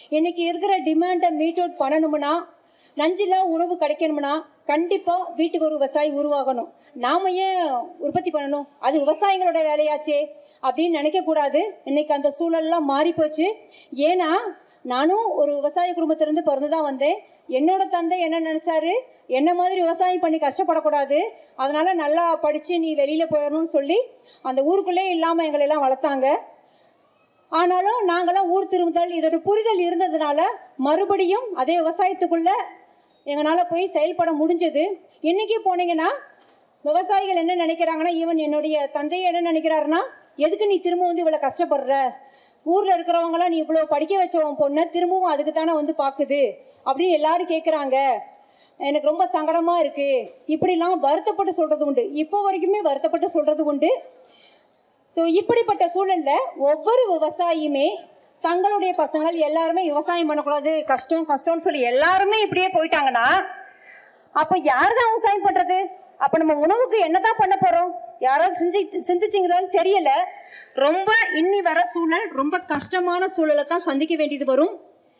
இன்னைக்கு இருக்கிற டிமாண்டை meet out பண்ணணும்னா, நஞ்சில்லா உணவு கிடைக்கணும்னா கண்டிப்பா வீட்டுக்கு ஒரு விவசாயி உருவாகணும். நாம ஏன் உற்பத்தி பண்ணணும்? அது விவசாயிகளோட வேலையாச்சே அப்படின்னு நினைக்க கூடாது. இன்னைக்கு அந்த சூழல்லாம் மாறி போச்சு. ஏன்னா நானும் ஒரு விவசாய குடும்பத்திலிருந்து பிறந்துதான் வந்தேன். என்னோட தந்தை என்ன நினைச்சாரு, என்ன மாதிரி விவசாயம் பண்ணி கஷ்டப்படக்கூடாது, அதனால நல்லா படிச்சு நீ வெளியில போயிடணும்னு சொல்லி அந்த ஊருக்குள்ளே இல்லாம எங்களை எல்லாம் வளர்த்தாங்க. ஆனாலும் நாங்களாம் ஊர் திரும்புதல் இதோட புரிதல் இருந்ததுனால மறுபடியும் அதே விவசாயத்துக்குள்ள எங்களால போய் செயல்பட முடிஞ்சது. இன்னைக்கு போனீங்கன்னா விவசாயிகள் என்ன நினைக்கிறாங்கன்னா, ஈவன் என்னுடைய தந்தையை என்ன நினைக்கிறாருன்னா, எதுக்கு நீ திரும்ப வந்து இவ்வளவு கஷ்டப்படுற, ஊர்ல இருக்கிறவங்களாம் நீ இவ்வளவு படிக்க வச்சவன் பொண்ணை திரும்பவும் அதுக்கு தானே வந்து பாக்குது அப்படின்னு எல்லாரும் கேட்குறாங்க. எனக்கு ரொம்ப சங்கடமா இருக்கு. இப்படிலாம் வருத்தப்பட்டு சொல்றது உண்டு, இப்போ வரைக்குமே வருத்தப்பட்டு சொல்றது உண்டு. ஸோ இப்படிப்பட்ட சூழல்ல ஒவ்வொரு விவசாயியுமே தங்களுடைய பசங்கள் எல்லாருமே விவசாயம் பண்ணக்கூடாது, கஷ்டம் கஷ்டம்னு சொல்லி எல்லாருமே இப்படியே போயிட்டாங்கன்னா அப்ப யாருதான் விவசாயம் பண்றது? அப்ப நம்ம உணவுக்கு என்னதான் பண்ண போறோம்? யாராவது சிந்திச்சிங்களான்னு தெரியல. ரொம்ப இன்னி வர சூழல் ரொம்ப கஷ்டமான சூழலை தான் சந்திக்க வேண்டியது வரும்.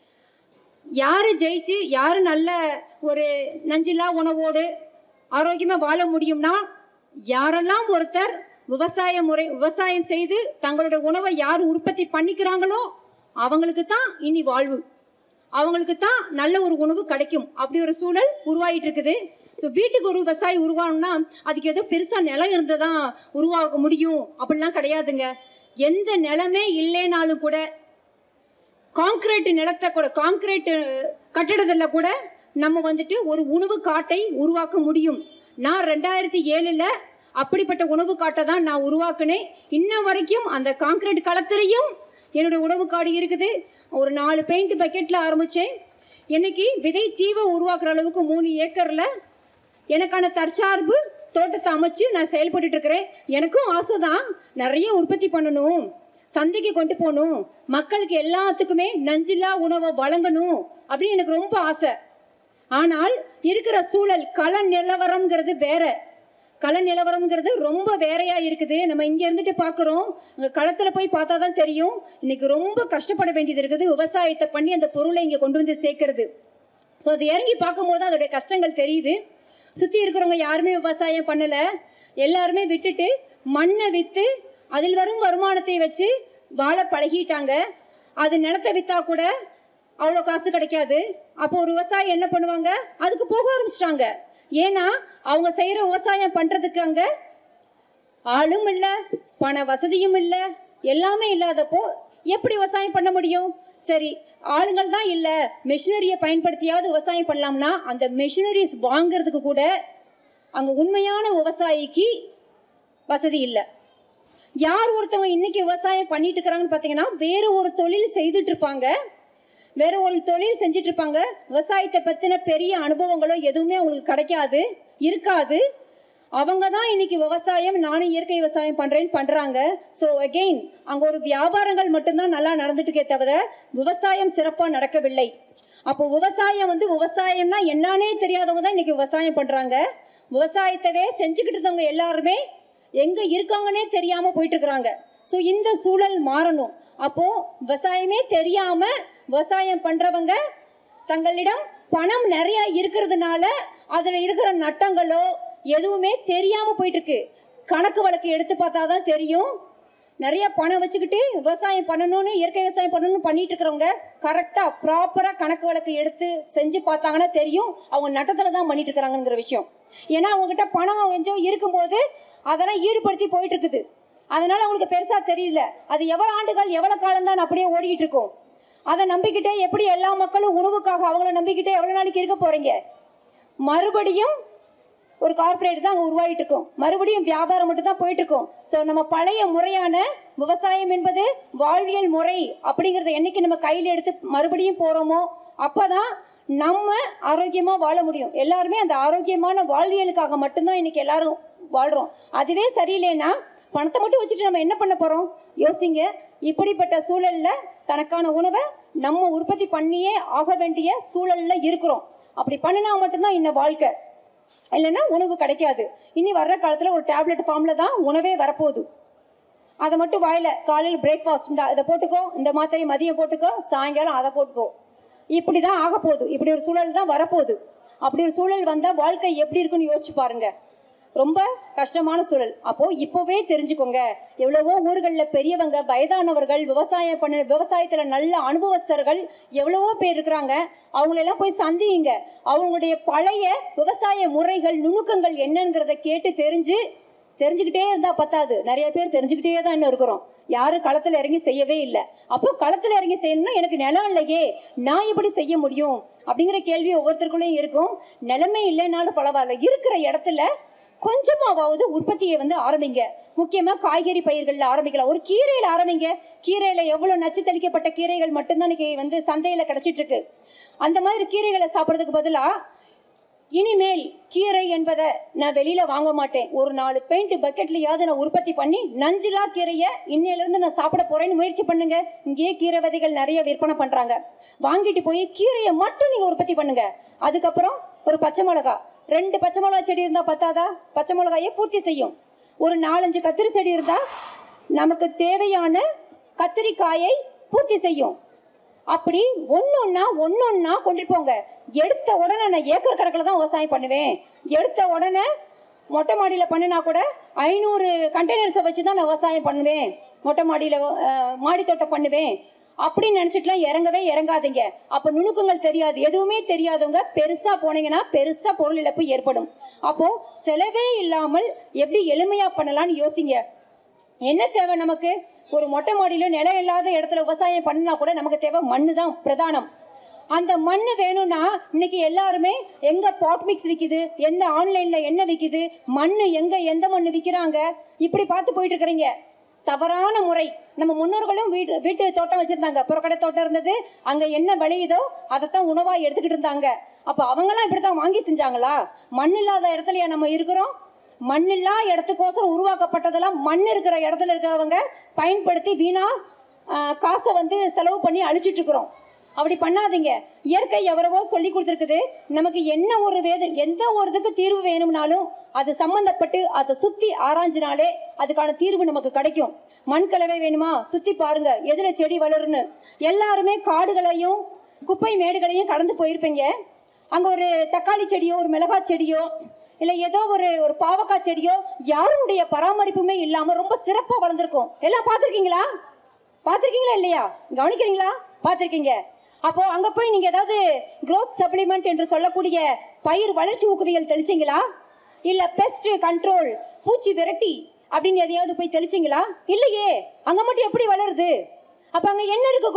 யாரு ஜெயிச்சு யாரு நல்ல ஒரு நஞ்சில்லா உணவோடு ஆரோக்கியமா வாழ முடியும்னா, யாரெல்லாம் ஒருத்தர் விவசாயம் செய்து தங்களுடைய உணவை யார் உற்பத்தி பண்ணிக்கிறாங்களோ அவங்களுக்கு தான் இனி வாழ்வு, அவங்களுக்கு தான் நல்ல ஒரு உணவு கிடைக்கும். அப்படி ஒரு சூழல் உருவாயிட்டு இருக்குது. ஸோ வீட்டுக்கு ஒரு விவசாயி உருவாகணும்னா அதுக்கு ஏதோ பெருசா நிலம் இருந்ததான் உருவாக முடியும் அப்படிலாம் கிடையாதுங்க. எந்த நிலமே இல்லைனாலும் கூட கான்கிரீட் நிலத்தை கூட, கான்கிரீட் கட்டிடத்துல கூட நம்ம வந்துட்டு ஒரு உணவு காட்டை உருவாக்க முடியும். நான் 2007 அப்படிப்பட்ட உணவு காட்டை தான் நான் உருவாக்குனேன். இன்ன வரைக்கும் அந்த கான்கிரீட் களத்திலையும் என்னுடைய உணவு காடு இருக்குது. ஒரு 4 பெயிண்ட் பக்கெட்ல ஆரம்பிச்சேன். இன்னைக்கு விதை தீவை உருவாக்குற அளவுக்கு 3 ஏக்கர்ல எனக்கான தற்சார்பு தோட்டத்தை அமைச்சு நான் செயல்பட்டு இருக்கிறேன். எனக்கும் ஆசைதான் நிறைய உற்பத்தி பண்ணணும், சந்தைக்கு கொண்டு போகணும், மக்களுக்கு எல்லாத்துக்குமே நஞ்சில்லா உணவை வழங்கணும் அப்படின்னு எனக்கு ரொம்ப ஆசை. ஆனால் இருக்கிற சூழல் கள நிலவரம்ங்கிறது வேற. கள நிலவரம்ங்கிறது ரொம்ப வேறையா இருக்குது. நம்ம இங்க இருந்துட்டு பாக்குறோம், களத்துல போய் பார்த்தாதான் தெரியும். இன்னைக்கு ரொம்ப கஷ்டப்பட வேண்டியது இருக்குது விவசாயத்தை பண்ணி அந்த பொருளை இங்க கொண்டு வந்து சேர்க்கறது. ஸோ அது இறங்கி பார்க்கும் போது அதோடைய கஷ்டங்கள் தெரியுது. சுத்தி இருக்கிறவங்க யாருமே விவசாயம் பண்ணல, எல்லாருமே விட்டுட்டு மண்ணை வித்து அதில் வரும் வருமானத்தை வச்சு வாழ பழகிட்டாங்க. அது நிலத்தை வித்தா கூட அவ்வளோ காசு கிடைக்காது. அப்போ ஒரு விவசாயி என்ன பண்ணுவாங்க, அதுக்கு போக ஆரம்பிச்சிட்டாங்க. ஏன்னா அவங்க செய்யற விவசாயம் பண்றதுக்கு அங்க ஆளும் இல்ல, பண வசதியும் இல்ல, எல்லாமே இல்லாதப்போ எப்படி விவசாயம் பண்ண முடியும்? சரி, ஆளுங்கள் தான் இல்ல, மெஷினரியை பயன்படுத்தியாவது விவசாயம் பண்ணலாம்னா அந்த மெஷினரிஸ் வாங்கிறதுக்கு கூட அங்க உண்மையான விவசாயிக்கு வசதி இல்லை. யார் ஒருத்தவங்க இன்னைக்கு விவசாயம் பண்ணிட்டு இருக்கிறாங்கன்னு பாத்தீங்கன்னா வேற ஒரு தொழில் செய்துட்டு இருப்பாங்க, வேற ஒரு தொழில் செஞ்சுட்டு இருப்பாங்க. விவசாயத்தை பத்தின பெரிய அனுபவங்களோ எதுவுமே அவங்களுக்கு கிடைக்காது, இருக்காது. அவங்க தான் இன்னைக்கு விவசாயம், நானும் இயற்கை விவசாயம் பண்றேன்னு பண்றாங்க. ஸோ அகெயின் அங்க ஒரு வியாபாரங்கள் மட்டும்தான் நல்லா நடந்துட்டுக்கே தவிர விவசாயம் சிறப்பா நடக்கவில்லை. அப்போ விவசாயம் விவசாயம்னா என்னன்னே தெரியாதவங்க தான் இன்னைக்கு விவசாயம் பண்றாங்க. விவசாயத்தவே செஞ்சுக்கிட்டு இருந்தவங்க எல்லாருமே எங்க இருக்காங்கன்னே தெரியாம போயிட்டு இருக்கிறாங்க. ஸோ இந்த சூழல் மாறணும். அப்போ விவசாயமே தெரியாம விவசாயம் பண்றவங்க தங்களிடம் பணம் நிறைய இருக்கிறதுனால அதுல இருக்கிற நட்டங்களோ எதுவுமே தெரியாம போயிட்டு இருக்கு. கணக்கு வழக்கு எடுத்து பார்த்தாதான் தெரியும். நிறைய பணம் வச்சுக்கிட்டு விவசாயம் பண்ணணும்னு, இயற்கை விவசாயம் பண்ணணும்னு பண்ணிட்டு இருக்கிறவங்க கரெக்டா ப்ராப்பரா கணக்கு வழக்கு எடுத்து செஞ்சு பார்த்தாங்கன்னா தெரியும் அவங்க நட்டத்துல தான் பண்ணிட்டு இருக்கிறாங்கிற விஷயம். ஏன்னா அவங்க கிட்ட பணம் கொஞ்சம் இருக்கும்போது அதெல்லாம் ஈடுபடுத்தி போயிட்டு இருக்குது. அதனால அவங்களுக்கு பெருசா தெரியல. அது எவ்வளவு ஆண்டுகள் எவ்வளவு காலம் தான் அப்படியே ஓடிக்கிட்டு இருக்கும். அதை நம்பிக்கிட்டே எப்படி எல்லா மக்களும் உணவுக்காக அவங்கள நம்பிக்கிட்டே எவ்வளவு நாளைக்கு இருக்க போறீங்க? மறுபடியும் ஒரு கார்பரேட் தான் அங்க உருவாயிட்டு இருக்கும், மறுபடியும் வியாபாரம் மட்டும் தான் போயிட்டு இருக்கும். ஸோ நம்ம பழைய முறையான விவசாயம் என்பது வாழ்வியல் முறை அப்படிங்கறத என்னைக்கு நம்ம கையில எடுத்து மறுபடியும் போறோமோ அப்பதான் நம்ம ஆரோக்கியமா வாழ முடியும். எல்லாருமே அந்த ஆரோக்கியமான வாழ்வியலுக்காக மட்டும்தான் இன்னைக்கு எல்லாரும் வாழ்றோம். அதுவே சரியில்லைன்னா பணத்தை மட்டும் வச்சுட்டு நம்ம என்ன பண்ண போறோம்? யோசிங்க. இப்படிப்பட்ட சூழல்ல தனக்கான உணவை நம்ம உற்பத்தி பண்ணியே ஆக வேண்டிய சூழல்ல இருக்கிறோம். அப்படி பண்ணினா மட்டும்தான் இந்த வாழ்க்கை, இல்லைன்னா உணவு கிடைக்காது. இனி வர்ற காலத்துல ஒரு டேப்லெட் ஃபார்ம்ல தான் உணவே வரப்போகுது. அதை மட்டும் வாயில காலையில் பிரேக்ஃபாஸ்ட் இதை போட்டுக்கோ, இந்த மாத்திரை மதியம் போட்டுக்கோ, சாயங்காலம் அதை போட்டுக்கோ. இப்படிதான் ஆக போகுது. இப்படி ஒரு சூழல் தான் வரப்போகுது. அப்படி ஒரு சூழல் வந்தா வாழ்க்கை எப்படி இருக்குன்னு யோசிச்சு பாருங்க. ரொம்ப கஷ்டமான சூழல். அப்போ இப்பவே தெரிஞ்சுக்கோங்க, எவ்வளவோ ஊர்களில் பெரியவங்க, வயதானவர்கள், விவசாயத்துல நல்ல அனுபவஸ்தர்கள் எவ்வளவோ பேர் இருக்கிறாங்க. அவங்களெல்லாம் போய் சந்தியுங்க. அவங்களுடைய பழைய விவசாய முறைகள், நுணுக்கங்கள் என்னங்கிறத கேட்டு தெரிஞ்சுக்கிட்டே இருந்தா பத்தாது. நிறைய பேர் தெரிஞ்சுக்கிட்டே தான் இன்னும் இருக்கிறோம். யாரும் களத்துல இறங்கி செய்யவே இல்லை. அப்போ களத்துல இறங்கி செய்யணும்னா எனக்கு நிலம் இல்லையே, நான் எப்படி செய்ய முடியும் அப்படிங்கிற கேள்வி ஒவ்வொருத்தருக்குள்ளேயும் இருக்கும். நிலமே இல்லைன்னாலும் பரவாயில்ல, இருக்கிற இடத்துல கொஞ்சமாவது உற்பத்தியை ஆரம்பிங்க. முக்கியமா காய்கறி பயிர்கள்ல ஆரம்பிக்கலாம். ஒரு கீரையில ஆரம்பிங்க. கீரையில எவ்வளவு நச்சு தெளிக்கப்பட்ட கீரைகள் மட்டும்தான் இன்னைக்கு சந்தையில கிடைச்சிட்டு இருக்கு. அந்த மாதிரி கீரைகளை சாப்பிடறதுக்கு பதிலா இனிமேல் கீரை என்பதை நான் வெளியில வாங்க மாட்டேன், ஒரு 4 பெயிண்ட் பக்கெட்லயாவது நான் உற்பத்தி பண்ணி நஞ்சிலா கீரையை இன்னையில இருந்து நான் சாப்பிட போறேன்னு முயற்சி பண்ணுங்க. இங்கேயே கீரை விதைகள் நிறைய விற்பனை பண்றாங்க. வாங்கிட்டு போய் கீரையை மட்டும் நீங்க உற்பத்தி பண்ணுங்க. அதுக்கப்புறம் ஒரு பச்சை மிளகா, 2 பச்சை மிளகா செடி இருந்தா பத்தாதா? பச்சை மிளகாயை பூர்த்தி செய்யும். ஒரு 4-5 கத்திரி செடி இருந்தா நமக்கு தேவையான கத்திரிக்காயை பூர்த்தி செய்யும். அப்படி ஒன்னொன்னா கொண்டுட்டு போங்க. எடுத்த உடனே நான் ஏக்கர் கணக்கில் தான் விவசாயம் பண்ணுவேன், எடுத்த உடனே மொட்டை மாடியில பண்ணினா கூட 500 கண்டெய்னர்ஸை வச்சுதான் நான் விவசாயம் பண்ணுவேன், மொட்டை மாடியில மாடி தோட்டம் பண்ணுவேன் அப்படின்னு நினைச்சிட்டுலாம் இறங்காதீங்க. அப்ப நுணுக்கங்கள் தெரியாது, எதுவுமே தெரியாதவங்க பெருசா போனீங்கன்னா பெருசா பொருள் இழப்பு ஏற்படும். அப்போ செலவே இல்லாமல் எப்படி எளிமையா பண்ணலாம்னு யோசிங்க. என்ன தேவை நமக்கு? ஒரு மொட்டை மாடியில நிலம் இல்லாத இடத்துல விவசாயம் பண்ணா கூட நமக்கு தேவை மண்ணு தான் பிரதானம். அந்த மண்ணு வேணும்னா இன்னைக்கு எல்லாருமே எங்க பாட் மிக்ஸ் விக்குது, எந்த ஆன்லைன்ல என்ன விக்குது, மண்ணு எங்க எந்த மண்ணு விக்கிறாங்க, இப்படி பார்த்து போயிட்டு இருக்கிறீங்க. தவறான முறை. நம்ம முன்னோர்களும் வீட்டு தோட்டம் வச்சிருந்தாங்க, புறக்கடை தோட்டம் இருந்தது, அங்க என்ன விளையுதோ அதைத்தான் உணவா எடுத்துக்கிட்டு இருந்தாங்க. அப்ப அவங்கெல்லாம் இப்படித்தான் வாங்கி செஞ்சாங்களா? மண் இல்லாத இடத்துலயா நம்ம இருக்கிறோம்? மண்ணில்லா இடத்துக்கோசரம் உருவாக்கப்பட்டதெல்லாம் மண் இருக்கிற இடத்துல இருக்கிறவங்க பயன்படுத்தி வீணா காசை செலவு பண்ணி அழிச்சிட்டு இருக்கிறோம். அப்படி பண்ணாதீங்க. இயற்கை எவரவோ சொல்லி கொடுத்துருக்குது. நமக்கு என்ன ஒரு எந்த ஒரு இதுக்கு தீர்வு வேணும்னாலும் அது சம்பந்தப்பட்டு அதை சுத்தி ஆராய்ஞ்சினாலே அதுக்கான தீர்வு நமக்கு கிடைக்கும். மண் கலவை வேணுமா? சுத்தி பாருங்க எதுல செடி வளருன்னு. எல்லாருமே காடுகளையும் குப்பை மேடுகளையும் கடந்து போயிருப்பீங்க. அங்க ஒரு தக்காளி செடியோ, ஒரு மிளகாய் செடியோ, இல்ல ஏதோ ஒரு பாவக்காய் செடியோ யாருடைய பராமரிப்புமே இல்லாம ரொம்ப சிறப்பா வளர்ந்துருக்கும். எல்லாம் பாத்திருக்கீங்களா? இல்லையா? கவனிக்கிறீங்களா? பாத்திருக்கீங்க. அப்போ அங்க போய் நீங்க ஏதாவது growth supplement என்று சொல்லக்கூடிய பயிர் வளர்ச்சி ஊக்குவிகள் தெளிச்சிங்களா? இல்ல பெஸ்ட் கண்ட்ரோல், பூச்சி விரட்டி அப்படின்னு எதையாவது போய் தெளிச்சிங்களா? இல்லையே. அங்க மட்டும் எப்படி வளருது? அப்ப அங்க என்ன இருக்கு?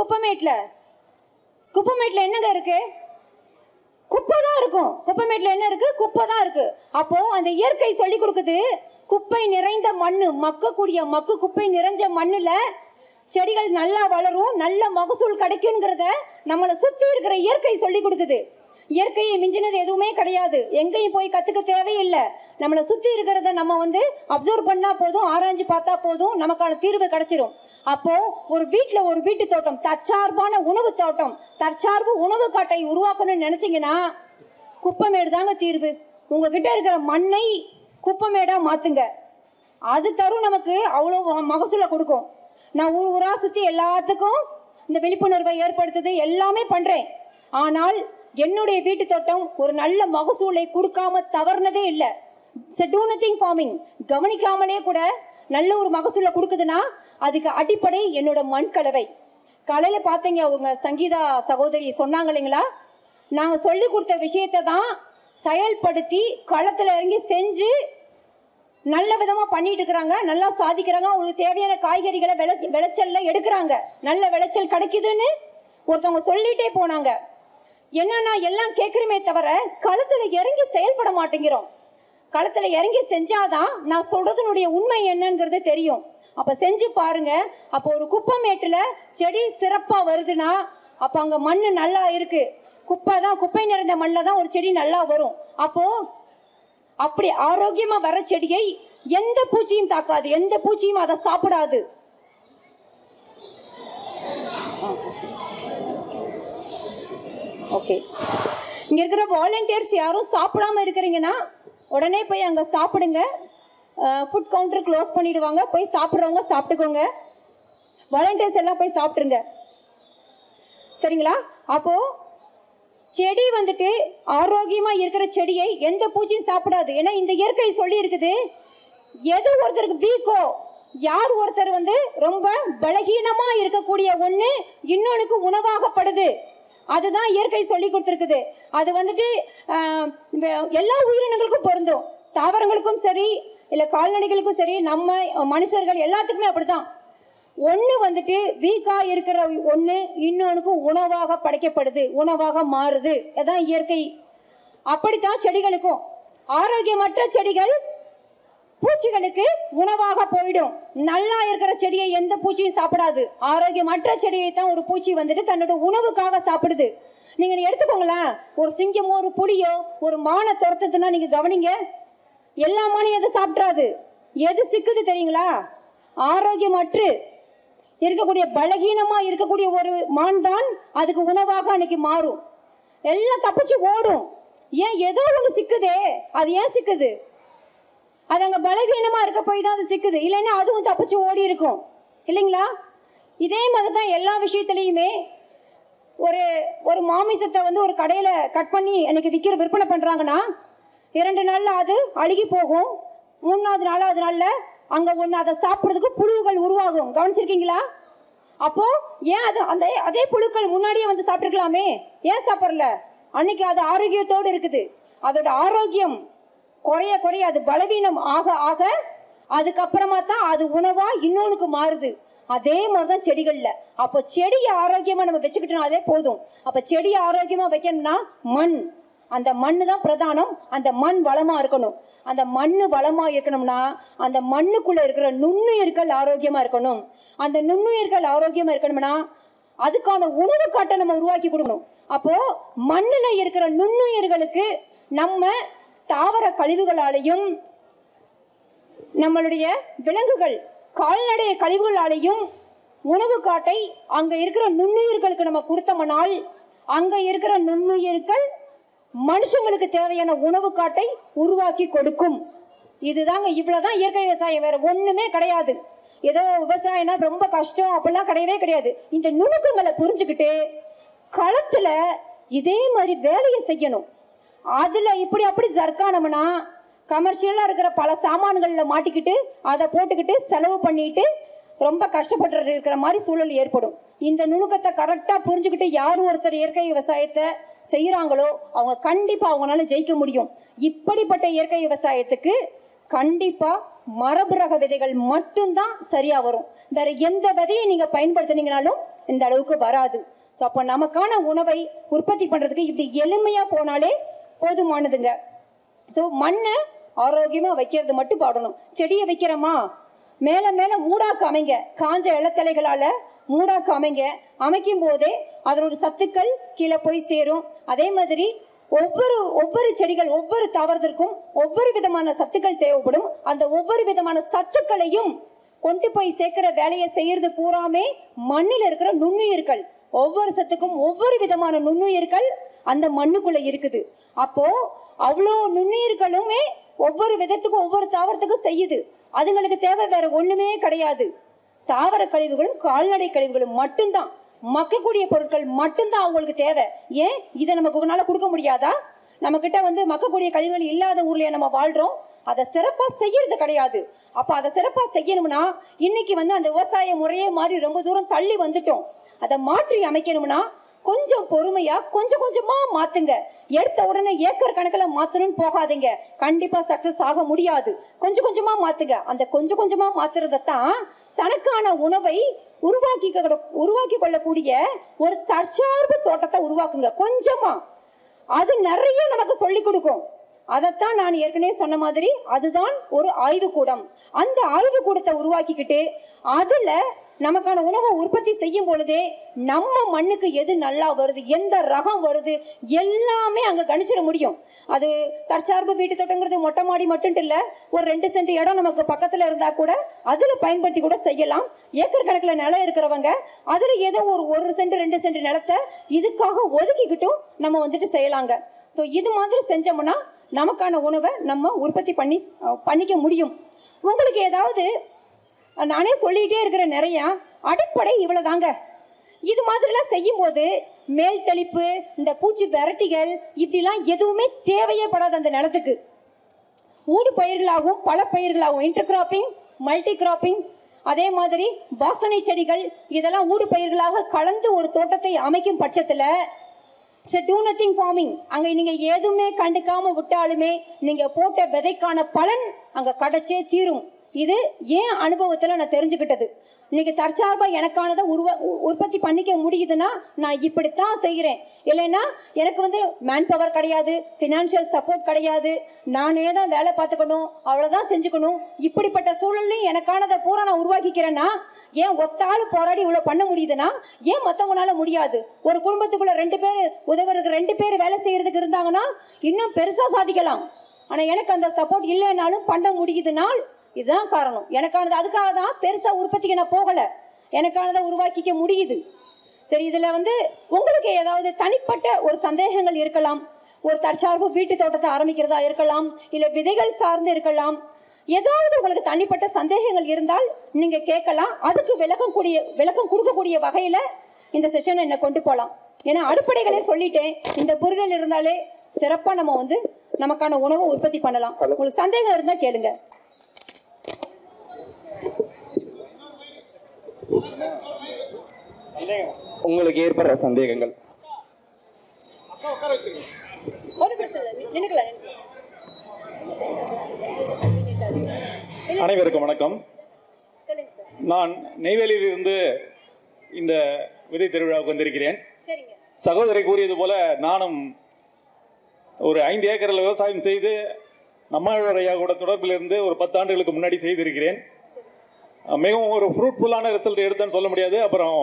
குப்பைமேட்ல என்னங்க இருக்கு? குப்பை தான் இருக்கும். குப்பைமேட்ல என்ன இருக்கு? குப்பை தான் இருக்கு. அப்போ அந்த இயற்கை சொல்லி கொடுக்குது, குப்பை நிறைந்த மண்ணு, மக்கு குப்பை நிறைஞ்ச மண்ணுல செடிகள் நல்லா வளரும், நல்ல மகசூல் கிடைக்கும்ங்கிறத நம்மளை சுத்தி இருக்கிற இயற்கை சொல்லி கொடுக்குது. இயற்கையை மிஞ்சினது எதுவுமே கிடையாது. எங்கேயும் போய் கத்துக்க தேவையில்லை. நம்மளை சுத்தி இருக்கிறத நம்ம அப்சர்வ் பண்ணா போதும், ஆராய்ச்சி பார்த்தா போதும், நமக்கான தீர்வு கிடைச்சிரும். அப்போ ஒரு வீட்டு தோட்டம், தற்சார்பான உணவு தோட்டம், தற்சார்பு உணவு காட்டை உருவாக்கணும்னு நினைச்சீங்கன்னா குப்பைமேடு தாங்க தீர்வு. உங்ககிட்ட இருக்கிற மண்ணை குப்பைமேடா மாத்துங்க. அது தரும் நமக்கு அவ்வளவு மகசூலை கொடுக்கும். நான் ஊரா சுத்தி எல்லாத்துக்கும் இந்த விழிப்புணர்வை ஏற்படுத்துது, எல்லாமே பண்றேன். ஆனால் என்னுடைய வீட்டு தோட்டம் ஒரு நல்ல மகசூலை கொடுக்காம தவறுனதே இல்லை. do nothing farming, கவனிக்காமலே கூட நல்ல ஒரு மகசூலை கொடுக்குதுன்னா அதுக்கு அடிப்படை என்னோட மண் கலவை. காலையில பார்த்தீங்க அவங்க சங்கீதா சகோதரி சொன்னாங்க இல்லைங்களா, நாங்க சொல்லி கொடுத்த விஷயத்தை தான் செயல்படுத்தி களத்துல இறங்கி செஞ்சு நல்ல விதமா பண்ணிட்டு இருக்கிறாங்க, நல்லா சாதிக்கிறாங்க. அவங்களுக்கு தேவையான காய்கறிகளை விளைச்சல்ல எடுக்கிறாங்க, நல்ல விளைச்சல் கிடைக்குதுன்னு ஒருத்தவங்க சொல்லிட்டே போனாங்க. என்னன்னா எல்லாம் கேட்கிறோமே தவிர களத்துல இறங்கி செயல்பட மாட்டேங்கிறோம். களத்துல இறங்கி செஞ்சாதான் நான் சொல்றதுனுடைய உண்மை என்னங்கிறது தெரியும். அப்ப செஞ்சு பாருங்க. அப்போ ஒரு குப்பைமேட்டுல செடி சிறப்பா வருதுன்னா அப்ப அங்க மண்ணு நல்லா இருக்கு. குப்பை நிறைந்த மண்ணில் தான் ஒரு செடி நல்லா வரும். அப்போ அப்படி ஆரோக்கியமா வர செடியை எந்த பூச்சியும் தாக்காது, எந்த பூச்சியும் அதை சாப்பிடாது. ஓகே, இங்க இருக்கிற வாலண்டியர்ஸ் யாரும் சாப்பிடாம இருக்கிறீங்கன்னா உடனே போய் அங்க சாப்பிடுங்க. ஃபுட் கவுண்டர் க்ளோஸ் பண்ணிடுவாங்க. போய் சாப்பிட்றவங்க சாப்பிட்டுக்கோங்க, வாலண்டியர்ஸ் எல்லாம் போய் சாப்பிட்ருங்க, சரிங்களா? அப்போ செடி வந்துட்டு ஆரோக்கியமா இருக்கிற செடியை எந்த பூச்சியும் சாப்பிடாது. ஏன்னா இந்த இயற்கை சொல்லி இருக்குது, எது ஒருத்தருக்கு வீக்கோ, யார் ஒருத்தர் வந்து ரொம்ப பலகீனமா இருக்கக்கூடிய ஒண்ணு இன்னொன்னுக்கு உணவாகப்படுது, அதுதான் இயற்கை சொல்லி கொடுத்துருக்குது. அது வந்துட்டு எல்லா உயிரினங்களுக்கும் பொருந்தும், தாவரங்களுக்கும் சரி இல்ல கால்நடைகளுக்கும் சரி, நம்ம மனுஷர்கள் எல்லாத்துக்குமே அப்படித்தான். ஒண்ணு வந்துட்டு வீக்கா இருக்கிற ஒண்ணு இன்னொன்னுக்கு உணவாக படைக்கப்படுது, உணவாக மாறுது, அதான் இயற்கை. அப்படித்தான் செடிகளுக்கும். ஆரோக்கியமற்ற செடிகள் பூச்சிகளுக்கு உணவாக போயிடும். நல்லா இருக்கிற செடியை எந்த பூச்சியும் சாப்பிடாது, ஆரோக்கியமற்ற செடியை தான் ஒரு பூச்சி வந்துட்டு தன்னோட உணவுக்காக சாப்பிடுது. நீங்க எடுத்துக்கோங்களேன், ஒரு சிங்கமோ ஒரு புலியோ ஒரு மானை துரத்துதுன்னா நீங்க கவனிங்க, எல்லா மானையும் எது சாப்பிடாது, எது சிக்குது தெரியுங்களா? ஆரோக்கியமற்று இருக்கக்கூடிய பலகீனமா இருக்கக்கூடிய ஒரு மான் தான் அதுக்கு உணவாக அன்னைக்கு மாறும். எல்லாம் தப்பிச்சு ஓடும். ஏன்? ஏதோ ஒண்ணு சிக்குதே. அது ஏன் சிக்குது? அது அங்க பலவீனமா இருக்க போய் தான் அது சிக்குது, இல்லைன்னா அதுவும் தப்பிச்சு ஓடி இருக்கும், இல்லைங்களா? இதே மாதிரி தான் எல்லா விஷயத்திலையுமே. ஒரு ஒரு மாமிசத்தை வந்து ஒரு கடையில கட் பண்ணி எனக்கு விற்பனை பண்றாங்கன்னா 2 நாள்ல அது அழுகி போகும், 3வது நாள் அதனால அங்க ஒண்ணு அதை சாப்பிட்றதுக்கு புழுவுகள் உருவாகும். கவனிச்சிருக்கீங்களா? அப்போ ஏன் அது அந்த அதே புழுக்கள் முன்னாடியே வந்து சாப்பிட்டுருக்கலாமே, ஏன் சாப்பிடல? அன்னைக்கு அது ஆரோக்கியத்தோடு இருக்குது. அதோட ஆரோக்கியம் குறைய குறைய அது பலவீனம் ஆக ஆக அதுக்கப்புறமா தான் அது உணவா இன்னொன்னுக்கு மாறுது. அதே மாதிரிதான் செடிகள்ல. அப்போ செடியை ஆரோக்கியமா நம்ம வச்சுக்கிட்டோம், அதே போதும். அப்ப செடியை ஆரோக்கியமா வைக்கணும்னா மண், அந்த மண்ணு தான் பிரதானம். அந்த மண் வளமா இருக்கணும். அந்த மண்ணு வளமா இருக்கணும்னா அந்த மண்ணுக்குள்ள இருக்கிற நுண்ணுயிர்கள் ஆரோக்கியமா இருக்கணும். அந்த நுண்ணுயிர்கள் ஆரோக்கியமா இருக்கணும்னா அதுக்கான உணவு காட்டை நம்ம உருவாக்கி கொடுக்கணும். அப்போ மண்ணுல இருக்கிற நுண்ணுயிர்களுக்கு நம்ம தாவர கழிவுகளாலையும் நம்மளுடைய விலங்குகள் கால்நடை கழிவுகளாலையும் உணவு காட்டை அங்க இருக்கிற நுண்ணுயிர்களுக்கு நம்ம கொடுத்தோம்னால் அங்க இருக்கிற நுண்ணுயிர்கள் மனுஷங்களுக்கு தேவையான உணவு காட்டை உருவாக்கி கொடுக்கும். இதுதாங்க, இவ்வளவுதான் இயற்கை விவசாயம், வேற ஒண்ணுமே கிடையாது. ஏதோ விவசாயம்னா ரொம்ப கஷ்டம் அப்படிலாம் கிடையவே கிடையாது. இந்த நுணுக்கங்களை புரிஞ்சுக்கிட்டு களத்துல இதே மாதிரி வேலையை செய்யணும். அதுல இப்படி அப்படி ஜர்க்கானம்னா கமர்ஷியலா இருக்கிற பல சாமான்கள்ல மாட்டிக்கிட்டு அதை போட்டுக்கிட்டு செலவு பண்ணிட்டு ரொம்ப கஷ்டப்பட்டு இருக்கிற மாதிரி சூழல் ஏற்படும். இந்த நுணுக்கத்தை கரெக்டா புரிஞ்சுக்கிட்டு யார் ஒருத்தர் இயற்கை விவசாயத்தை செய்யறாங்களோ அவங்க கண்டிப்பா அவங்களால ஜெயிக்க முடியும். இப்படிப்பட்ட இயற்கை விவசாயத்துக்கு கண்டிப்பா மரபு ரக விதைகள் மட்டும்தான் சரியா வரும். வேற எந்த விதையை நீங்க பயன்படுத்தினீங்கனாலும் இந்த அளவுக்கு வராது. ஸோ அப்போ நமக்கான உணவை உற்பத்தி பண்றதுக்கு இப்படி எளிமையா போனாலே போதுமானதுங்க. ஸோ மண்ணை ஆரோக்கியமா வைக்கிறது மட்டும் பாடணும். செடியை வைக்கிறோமா, மேல மேல மூடாக்கு அமைங்க, காஞ்ச இலத்தலைகளால மூடாக்கு அமைங்க. அமைக்கும் போதே அதனோட சத்துக்கள் கீழே போய் சேரும். அதே மாதிரி ஒவ்வொரு செடிகள் ஒவ்வொரு தாவரத்திற்கும் ஒவ்வொரு விதமான சத்துக்கள் தேவைப்படும். அந்த ஒவ்வொரு விதமான சத்துக்களையும் கொண்டு போய் சேர்க்கிற வேலையை செய்யறது பூராமே மண்ணில் இருக்கிற நுண்ணுயிர்கள். ஒவ்வொரு சத்துக்கும் ஒவ்வொரு விதமான நுண்ணுயிர்கள் அந்த மண்ணுக்குள்ள இருக்குது. அப்போ அவ்வளோ நுண்ணுயிர்களுமே ஒவ்வொரு விதத்துக்கும் ஒவ்வொரு தாவரத்துக்கும் செய்யுது. அதுங்களுக்கு தேவை வேற ஒண்ணுமே கிடையாது. தாவர கழிவுகளும் கால்நடை கழிவுகளும் மட்டும்தான், மக்கக்கூடிய பொருட்கள் மட்டும்தான் அவங்களுக்கு தேவை. ஏன் இதை நமக்கு உன்னால கொடுக்க முடியாதா? நம்ம கிட்ட வந்து மக்கக்கூடிய கழிவுகள் இல்லாத ஊர்லயே நம்ம வாழ்றோம். அதை சிறப்பா செய்யறது கிடையாது. அப்ப அதை சிறப்பா செய்யணும்னா இன்னைக்கு வந்து அந்த விவசாய முறையே மாதிரி ரொம்ப தூரம் தள்ளி வந்துட்டோம். அதை மாற்றி அமைக்கணும்னா கொஞ்சம் பொறுமையா கொஞ்சம் கொஞ்சமா மாத்துங்க. எடுத்த உடனே ஏக்கர் கணக்கில் மாத்தணும்னு போகாதீங்க, கண்டிப்பா சக்சஸ் ஆக முடியாது. கொஞ்சம் கொஞ்சமா மாத்துங்க. அந்த கொஞ்சம் கொஞ்சமா மாத்துறதான் தனக்கான உணவை உருவாக்கி கொள்ளக்கூடிய ஒரு தற்சார்பு தோட்டத்தை உருவாக்குங்க. கொஞ்சமா அது நிறைய நமக்கு சொல்லி கொடுக்கும். அதைத்தான் நான் ஏற்கனவே சொன்ன மாதிரி அதுதான் ஒரு ஆய்வுக்கூடம். அந்த ஆய்வுக்கூடத்தை உருவாக்கிக்கிட்டு அதுல நமக்கான உணவை உற்பத்தி செய்யும் பொழுதே நம்ம மண்ணுக்கு எது நல்லா வருது, எந்த ரகம் வருது எல்லாமே அங்க கணிச்சிட முடியும். அது தற்சார்பு வீட்டு தோட்டங்கிறது மொட்டை மாடி மட்டும் இல்ல, ஒரு 2 சென்ட் இடம் நமக்கு பக்கத்துல இருந்தா கூட அதுல பயன்படுத்தி கூட செய்யலாம். ஏக்கர் கணக்குல நிலம் இருக்கிறவங்க அதுல ஏதோ ஒரு 1 சென்ட் 2 சென்ட் நிலத்தை இதுக்காக ஒதுக்கிக்கிட்டும் நம்ம வந்துட்டு செய்யலாங்க. ஸோ இது மாதிரி செஞ்சோம்னா நமக்கான உணவை நம்ம உற்பத்தி பண்ணிக்க முடியும். உங்களுக்கு ஏதாவது நானே சொல்லிகிட்டே இருக்கிற நிறையா அடிப்படை இவ்வளோதாங்க. இது மாதிரிலாம் செய்யும் போது மேல் தெளிப்பு, இந்த பூச்சி வெரைட்டிகள் இப்படிலாம் எதுவுமே தேவையே படாது அந்த நிலத்துக்கு. ஊடு பயிர்களாகவும் பல பயிர்களாகவும் இன்டர் கிராப்பிங், மல்டி கிராப்பிங், அதே மாதிரி வாசனை செடிகள் இதெல்லாம் ஊடு பயிர்களாக கலந்து ஒரு தோட்டத்தை அமைக்கும் பட்சத்தில் டூ நத்திங் ஃபார்மிங், அங்கே நீங்கள் எதுவுமே கண்டுக்காம விட்டாலுமே நீங்கள் போட்ட விதைக்கான பலன் அங்கே கிடைச்சே தீரும். இது ஏன் அனுபவத்தில் நான் தெரிஞ்சுக்கிட்டது. இன்னைக்கு தற்சார்பாக எனக்கானதை உற்பத்தி பண்ணிக்க முடியுதுன்னா நான் இப்படித்தான் செய்கிறேன். இல்லைன்னா எனக்கு மேன் பவர் கிடையாது, ஃபினான்ஷியல் சப்போர்ட் கிடையாது, நானே தான் வேலை பார்த்துக்கணும், அவ்வளோதான் செஞ்சுக்கணும். இப்படிப்பட்ட சூழல்லையும் எனக்கானதை பூரா நான் உருவாக்கிக்கிறேன்னா ஏன் ஒத்தாள் போராடி இவ்வளோ பண்ண முடியுதுன்னா ஏன் மற்றவங்களால முடியாது? ஒரு குடும்பத்துக்குள்ள 2 பேர் உதவுறதுக்கு 2 பேர் வேலை செய்யறதுக்கு இருந்தாங்கன்னா இன்னும் பெருசா சாதிக்கலாம். ஆனால் எனக்கு அந்த சப்போர்ட் இல்லைன்னாலும் பண்ண முடியுதுனால் இதுதான் காரணம். எனக்கானது அதுக்காக தான் பெருசா உற்பத்திக்கு நான் போகல, எனக்கானதை உருவாக்கிக்க முடியுது. சரி, இதுல உங்களுக்கு ஏதாவது தனிப்பட்ட ஒரு சந்தேகங்கள் இருக்கலாம். ஒரு தற்சார்பு வீட்டு தோட்டத்தை ஆரம்பிக்கிறதா இருக்கலாம், இல்ல விதைகள் சார்ந்து இருக்கலாம். ஏதாவது உங்களுக்கு தனிப்பட்ட சந்தேகங்கள் இருந்தால் நீங்க கேட்கலாம். அதுக்கு விளக்கம் கொடுக்கக்கூடிய வகையில இந்த செஷனை என்ன கொண்டு போகலாம். ஏன்னா அடிப்படைகளே சொல்லிட்டேன். இந்த புரிதல் இருந்தாலே சிறப்பா நம்ம நமக்கான உணவை உற்பத்தி பண்ணலாம். உங்களுக்கு சந்தேகம் இருந்தா கேளுங்க. உங்களுக்கு ஏற்படுற சந்தேகங்கள். அனைவருக்கும் வணக்கம். நான் நெய்வேலியிலிருந்து இந்த விதை திருவிழாவுக்கு வந்திருக்கிறேன். சகோதரி கூறியது போல நானும் ஒரு 5 ஏக்கரில் விவசாயம் செய்து நம்மளுடைய கூட தொடர்பில் இருந்து ஒரு 10 ஆண்டுகளுக்கு முன்னாடி செய்திருக்கிறேன். மிகவும் ஒரு ஃப்ரூட்ஃபுல்லான ரிசல்ட் எடுத்தேன்னு சொல்ல முடியாது. அப்புறம்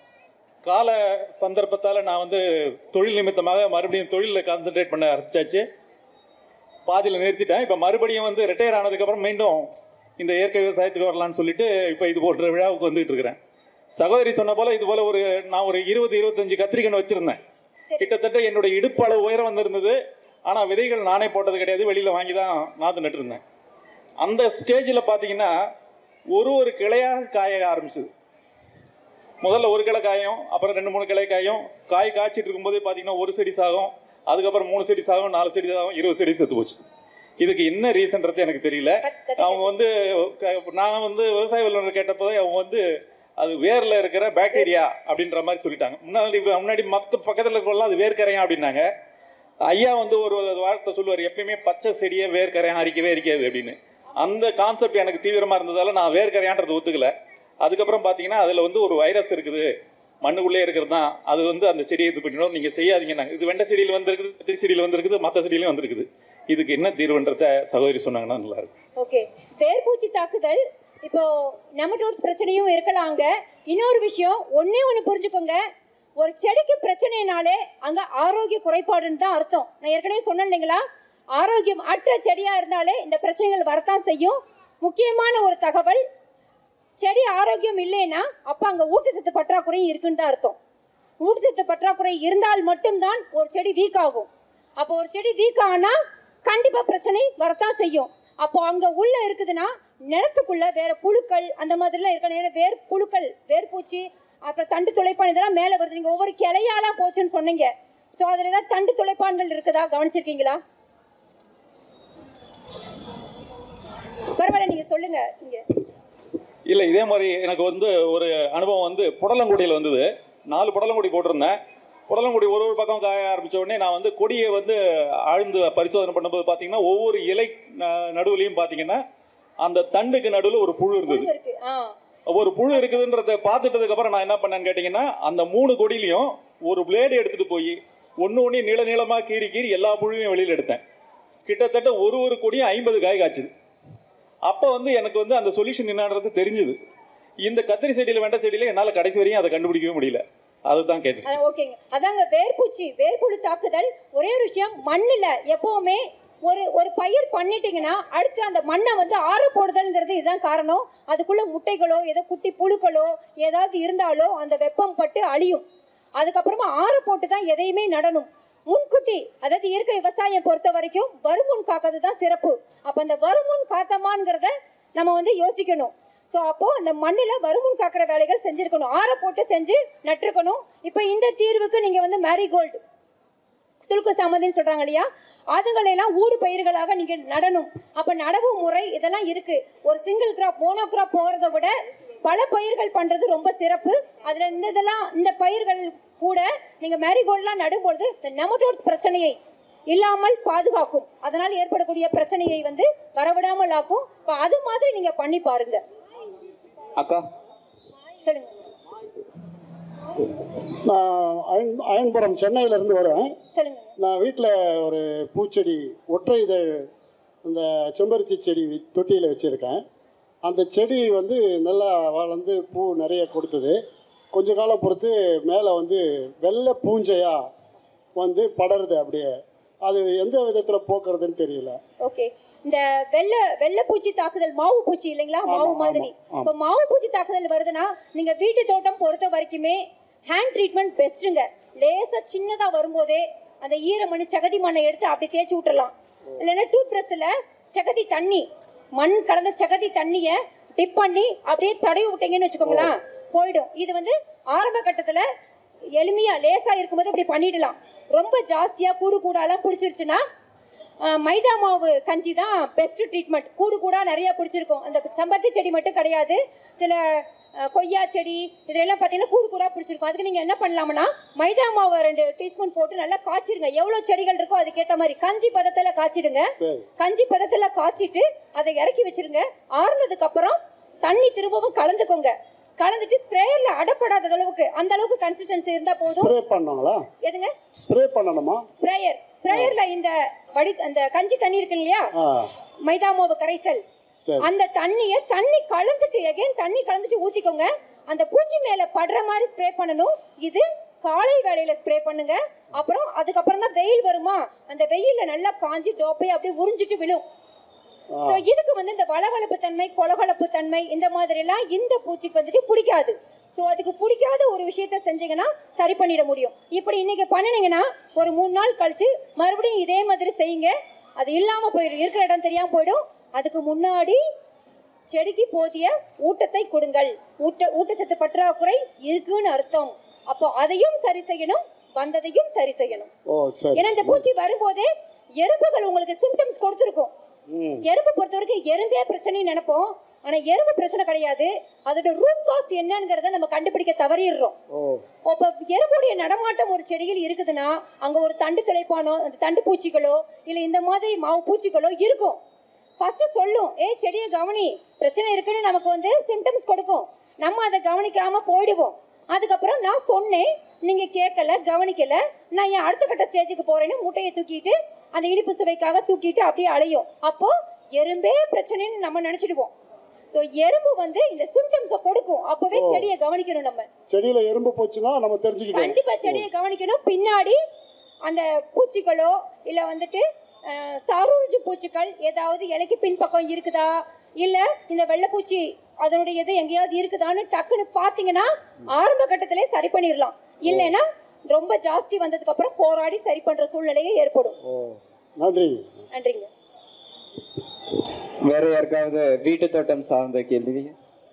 கால சந்தர்ப்பத்தால் நான் தொழில் நிமித்தமாக மறுபடியும் தொழிலில் கான்சென்ட்ரேட் பண்ண ஆரம்பிச்சாச்சு. பாதியில் நிறுத்திட்டேன். இப்போ மறுபடியும் ரிட்டையர் ஆனதுக்கப்புறம் மீண்டும் இந்த இயற்கை விவசாயத்துக்கு வரலான்னு சொல்லிட்டு இப்போ இது போன்ற விழாவுக்கு வந்துட்டு இருக்கிறேன். சகோதரி சொன்ன போல இது போல நான் ஒரு 20-25 கத்திரிக்கன் வச்சிருந்தேன். கிட்டத்தட்ட என்னுடைய இடுப்பு அளவு உயரம் வந்திருந்தது. ஆனால் விதைகள் நானே போட்டது கிடையாது, வெளியில் வாங்கி தான் நாற்று நட்டுருந்தேன். அந்த ஸ்டேஜில் பார்த்தீங்கன்னா ஒரு கிளையாக காய ஆரம்பிச்சது. முதல்ல ஒரு கிளை காயும், அப்புறம் 2-3 கிளை காயும். காய் காய்ச்சிட்டு இருக்கும்போது பார்த்தீங்கன்னா ஒரு செடி சாகும், அதுக்கப்புறம் 3 செடி சாகும், 4 செடி சாகும், 20 செடி செத்து போச்சு. இதுக்கு என்ன ரீசன்றது எனக்கு தெரியல. அவங்க நான் விவசாய வல்லுநர் கேட்டப்போதே அவங்க அது வேரில் இருக்கிற பாக்டீரியா அப்படின்ற மாதிரி சொல்லிட்டாங்க. முன்னாடி மற்ற பக்கத்தில் இருக்கலாம் அது வேர்க்கரையா அப்படின்னாங்க. ஐயா ஒரு வார்த்தை சொல்லுவார், எப்பயுமே பச்சை செடியை வேர்க்கரையா அரிக்கவே அரிக்காது அப்படின்னு. அந்த கான்செப்ட் எனக்கு தீவிரமாக இருந்ததால் நான் வேர்க்கரையான்றது ஒத்துக்கல. அதுக்கப்புறம் பார்த்தீங்கன்னா அதில் ஒரு வைரஸ் இருக்குது, மண்ணுக்குள்ளே இருக்கிறது தான், அது அந்த செடியை இது பண்ணிடும், நீங்கள் செய்யாதீங்கன்னா. இது வெண்டை செடியில் வந்திருக்குது, கத்திரி செடியில் வந்திருக்குது, மற்ற செடியிலும் வந்திருக்குது. இதுக்கு என்ன தீர்வுன்றத சகோதரி சொன்னாங்கன்னா நல்லா இருக்கும். ஓகே, வேர்பூச்சி தாக்குதல் இப்போ நெமட்டோட்ஸ் பிரச்சனையும் இருக்கலாங்க. இன்னொரு விஷயம் ஒண்ணு புரிஞ்சுக்கோங்க, ஒரு செடிக்கு பிரச்சனைனாலே அங்க ஆரோக்கிய குறைபாடுன்னு தான் அர்த்தம். நான் ஏற்கனவே சொன்னேன் இல்லைங்களா, ஆரோக்கியம் அற்ற செடியா இருந்தாலே இந்த பிரச்சனைகள் வரத்தான் செய்யும். முக்கியமான ஒரு தகவல், செடி ஆரோக்கியம் இல்லைன்னா அப்ப அங்க ஊட்டச்சத்து பற்றாக்குறையும் இருக்குன்னு தான் அர்த்தம். ஊட்டச்சத்து பற்றாக்குறை இருந்தால் மட்டும்தான் ஒரு செடி வீக் ஆகும். அப்போ ஒரு செடி வீக் ஆனா கண்டிப்பா பிரச்சனை வரத்தான் செய்யும். அப்போ அங்க உள்ள இருக்குதுன்னா நிலத்துக்குள்ள வேற புழுக்கள் அந்த மாதிரிலாம் இருக்க நேரம் வேர் புழுக்கள், வேர்பூச்சி, அப்புறம் தண்டு துளைப்பான் இதெல்லாம் மேல வருது. நீங்க ஒவ்வொரு கிளையாலாம் போச்சுன்னு சொன்னீங்க. ஸோ அதுல ஏதாவது தண்டு துளைப்பான்கள் இருக்குதா கவனிச்சிருக்கீங்களா? பரவாயில்ல, நீங்க சொல்லுங்க. இங்க இல்லை, இதே மாதிரி எனக்கு ஒரு அனுபவம் புடலங்குடியில் வந்தது. 4 புடலங்குடி போட்டிருந்தேன். புடலங்குடி ஒரு பக்கம் காய ஆரம்பித்த உடனே நான் கொடியை ஆழ்ந்து பரிசோதனை பண்ணும்போது பார்த்தீங்கன்னா ஒவ்வொரு இலை நடுவுலையும் பார்த்தீங்கன்னா அந்த தண்டுக்கு நடுவில் ஒரு புழு இருந்தது. ஒரு புழு இருக்குதுன்றத பார்த்துட்டதுக்கு அப்புறம் நான் என்ன பண்ணேன்னு கேட்டிங்கன்னா, அந்த 3 கொடியிலையும் ஒரு பிளேடு எடுத்துகிட்டு போய் ஒன்று நீளமாக கீறி எல்லா புழுவையும் வெளியில் எடுத்தேன். கிட்டத்தட்ட ஒரு கொடியும் 50 காய் காய்ச்சுது. அப்போ எனக்கு அந்த சொல்யூஷன் என்னன்றது தெரிஞ்சுது. இந்த கத்திரி செடியில் வெண்டை செடியில் என்னால் கடைசி வரையும் அதை கண்டுபிடிக்கவே முடியல. அதுதான் கேட்டேன். ஓகேங்க, அதாங்க வேர்புழு தாக்குதல். ஒரே ஒரு விஷயம், மண்ணில் எப்பவுமே ஒரு பயிர் பண்ணிட்டீங்கன்னா அடுத்து அந்த மண்ணை ஆற போடுதல்ங்கிறது இதுதான் காரணம். அதுக்குள்ள முட்டைகளோ ஏதோ குட்டி புழுக்களோ ஏதாவது இருந்தாலோ அந்த வெப்பம் பட்டு அழியும். அதுக்கப்புறமா ஆற போட்டு தான் எதையுமே நடணும். முன்கூட்டி, அதாவது இயற்கை விவசாயம் பொறுத்த வரைக்கும் வருமுன் காக்கிறது தான் சிறப்பு. அப்ப அந்த வருமுன் காத்தமாங்கிறத நம்ம வந்து யோசிக்கணும். ஸோ அப்போ அந்த மண்ணில் வருமுன் காக்கிற வேலைகள் செஞ்சிருக்கணும், ஆற போட்டு செஞ்சு நட்டுருக்கணும். இப்போ இந்த தீர்வுக்கு நீங்க வந்து மேரிகோல்டு, துளுக்கு சாமந்தின்னு சொல்றாங்க இல்லையா, அதுங்களெல்லாம் ஊடு பயிர்களாக நீங்க நடணும். அப்ப நடவு முறை இதெல்லாம் இருக்கு. ஒரு சிங்கிள் கிராப் மோனோ கிராப் போகிறத விட பல பயிர்கள் பண்றது ரொம்ப சிறப்பு. அதுல இந்த பயிர்கள் கூட நீங்க மேரிகோல்ட்லாம் நடும்பொழுது இந்த நெமட்டோட்ஸ் பிரச்சனையை இல்லாமல் பாதுகாக்கும். அதனால் ஏற்படக்கூடிய பிரச்சனையை வந்து வரவிடாமல் ஆக்கும். அது மாதிரி நீங்க பண்ணி பாருங்க. அக்கா சொல்லுங்க. நான் அயன்புரம் சென்னையில இருந்து வரேன். சொல்லுங்க. நான் வீட்டில் ஒரு பூச்செடி ஒற்றை இதழ் இந்த செம்பருத்தி செடி தொட்டியில் வச்சுருக்கேன். அந்த செடி வந்து நல்லா வளர்ந்து பூ நிறைய கொடுத்தது. கொஞ்ச காலம் பொறுத்து மேலே வந்து வெள்ளை பூஞ்சையாக வந்து படருது. அப்படியே அது எந்த விதத்தில் போக்குறதுன்னு தெரியல. ஓகே, இந்த வெள்ளை பூச்சி தாக்குதல், மாவு பூச்சி இல்லைங்களா, மாவு மாதிரி. இப்போ மாவு பூச்சி தாக்குதல் வருதுன்னா நீங்க வீட்டு தோட்டம் பொறுத்த வரைக்குமே ஹேண்ட் ட்ரீட்மெண்ட் பெஸ்ட்டுங்க. லேசா சின்னதா வரும்போதே அந்த ஈரமணி சகதி மண்ணை எடுத்து அப்படி தேய்ச்சி விட்டுறலாம். இல்லைன்னா டூத் பிரஷ்ல சகதி தண்ணி, மண் கலந்த சகதி தண்ணியை டிப் பண்ணி அப்படியே தடவி விட்டீங்கன்னு வச்சுக்கோங்களேன், போயிடும். இது வந்து ஆரம்ப கட்டத்துல எளிமையா லேசா இருக்கும்போது இப்படி பண்ணிடலாம். ரொம்ப ஜாஸ்தியா கூடு கூடாலாம் பிடிச்சிருச்சுன்னா மைதா மாவு கஞ்சி தான் பெஸ்ட் ட்ரீட்மெண்ட். கூடு கூடா நிறைய பிடிச்சிருக்கும். அந்த செம்பருத்தி செடி மட்டும் கிடையாது, சில கொய்யா செடி இதெல்லாம் பார்த்தீங்கன்னா கூடு கூடா பிடிச்சிருக்கும். அதுக்கு நீங்கள் என்ன பண்ணலாம்னா மைதா மாவு 2 டீஸ்பூன் போட்டு நல்லா காய்ச்சிடுங்க. எவ்வளோ செடிகள் இருக்கோ அதுக்கேற்ற மாதிரி கஞ்சி பதத்தில் காய்ச்சிடுங்க. கஞ்சி பதத்தில் காய்ச்சிட்டு அதை இறக்கி வச்சிருங்க. ஆறுனதுக்கு அப்புறம் தண்ணி திரும்பவும் கலந்துக்கோங்க. கலந்துட்டு ஸ்ப்ரேயர்ல அடப்படாத அளவுக்கு, அந்த அளவுக்கு கன்சிஸ்டன்சி இருந்தா போதும். ஸ்ப்ரே பண்ணணுங்களா? எதுங்க ஸ்ப்ரே பண்ணணுமா? ஸ்ப்ரேயர்ல இந்த அந்த கஞ்சி தண்ணி இருக்கு இல்லையா, மைதா மாவு கரைசல், அந்த தண்ணி கலந்துட்டு ஊத்திக்கோங்க. அந்த பூச்சி மேல படுற மாதிரி ஸ்ப்ரே பண்ணணும். இது காலை வேளையில ஸ்ப்ரே பண்ணுங்க. அப்புறம் அதுக்கப்புறம் தான் வெயில் வருமா, அந்த வெயில்ல நல்லா காஞ்சி டோப்பை அப்படியே உறிஞ்சிட்டு விழும். சோ இதுக்கு வந்து இந்த வளவளப்பு தன்மை, கொலகொலப்பு தன்மை இந்த மாதிரி எல்லாம் இந்த பூச்சிக்கு வந்துட்டு பிடிக்காது. சோ அதுக்கு பிடிக்காத ஒரு விஷயத்த செஞ்சீங்கன்னா சரி பண்ணிட முடியும். இப்படி இன்னைக்கு பண்ணினீங்கன்னா ஒரு 3 நாள் கழிச்சு மறுபடியும் இதே மாதிரி செய்யுங்க. அது இல்லாம போயிடும், இருக்கிற இடம் தெரியாம போயிடும். அதுக்கு முன்னாடி செடிக்கு போதிய ஊட்டத்தை கொடுங்கள். ஊட்டச்சத்து பற்றாக்குறை இருக்குன்னு அர்த்தம். அப்போ அதையும் சரி செய்யணும், வந்ததையும் சரி செய்யணும். ஏன்னா இந்த பூச்சி வரும்போதே எறும்புகள் உங்களுக்கு சிம்டம்ஸ் கொடுத்துருக்கும். எறும்பு பொறுத்த வரைக்கும் எறும்பே பிரச்சனைன்னு நினைப்போம். ஆனா எறும்பு பிரச்சனை கிடையாது. அதோட ரூட் காஸ் என்னங்கிறத நம்ம கண்டுபிடிக்க தவறிடுறோம். அப்ப எறும்புடைய நடமாட்டம் ஒரு செடியில் இருக்குதுன்னா அங்க ஒரு தண்டு துளைப்பானோ, அந்த தண்டு பூச்சிகளோ இல்ல இந்த மாதிரி மாவு பூச்சிகளோ இருக்கும். ஃபர்ஸ்ட் சொல்லும், செடியை கவனி, பிரச்சனை இருக்குன்னு நமக்கு வந்து சிம்டம்ஸ் கொடுக்கும். நம்ம அதை கவனிக்காம போயிடுவோம். அதுக்கப்புறம் நான் சொன்னேன், நீங்க கேட்கல, கவனிக்கல, நான் என் அடுத்த கட்ட ஸ்டேஜுக்கு போறேன்னு முட்டையை தூக்கிட்டு அந்த இனிப்பு சுவைக்காக தூக்கிட்டு அப்படியே அலையும். அப்போ எறும்பே பிரச்சனைன்னு நம்ம நினைச்சிடுவோம். சோ எறும்பு வந்து இந்த சிம்டம்ஸ கொடுக்கும். அப்பவே செடியை கவனிக்கணும். நம்ம செடியில எறும்பு போச்சுன்னா நம்ம தெரிஞ்சுக்கிட்டோம். கண்டிப்பா செடியை கவனிக்கணும். பின்னாடி அந்த பூச்சிகளோ இல்ல வந்துட்டு சாரூர்ஜு பூச்சிகள் ஏதாவது இலைக்கு பின்பக்கம் இருக்குதா, இல்ல இந்த வெள்ளைப்பூச்சி அதனுடைய இது எங்கேயாவது இருக்குதான்னு டக்குன்னு பாத்தீங்கன்னா ஆரம்ப கட்டத்திலே சரி பண்ணிடலாம். இல்லைன்னா ரொம்ப ஜாஸ்தி வந்ததுக்கு அப்புறம் போராடி சரி பண்ற சூழ்நிலையே ஏற்படும். நன்றிங்க. வேற யாருக்காவது வீட்டு தோட்டம் சார்ந்த கேள்வி?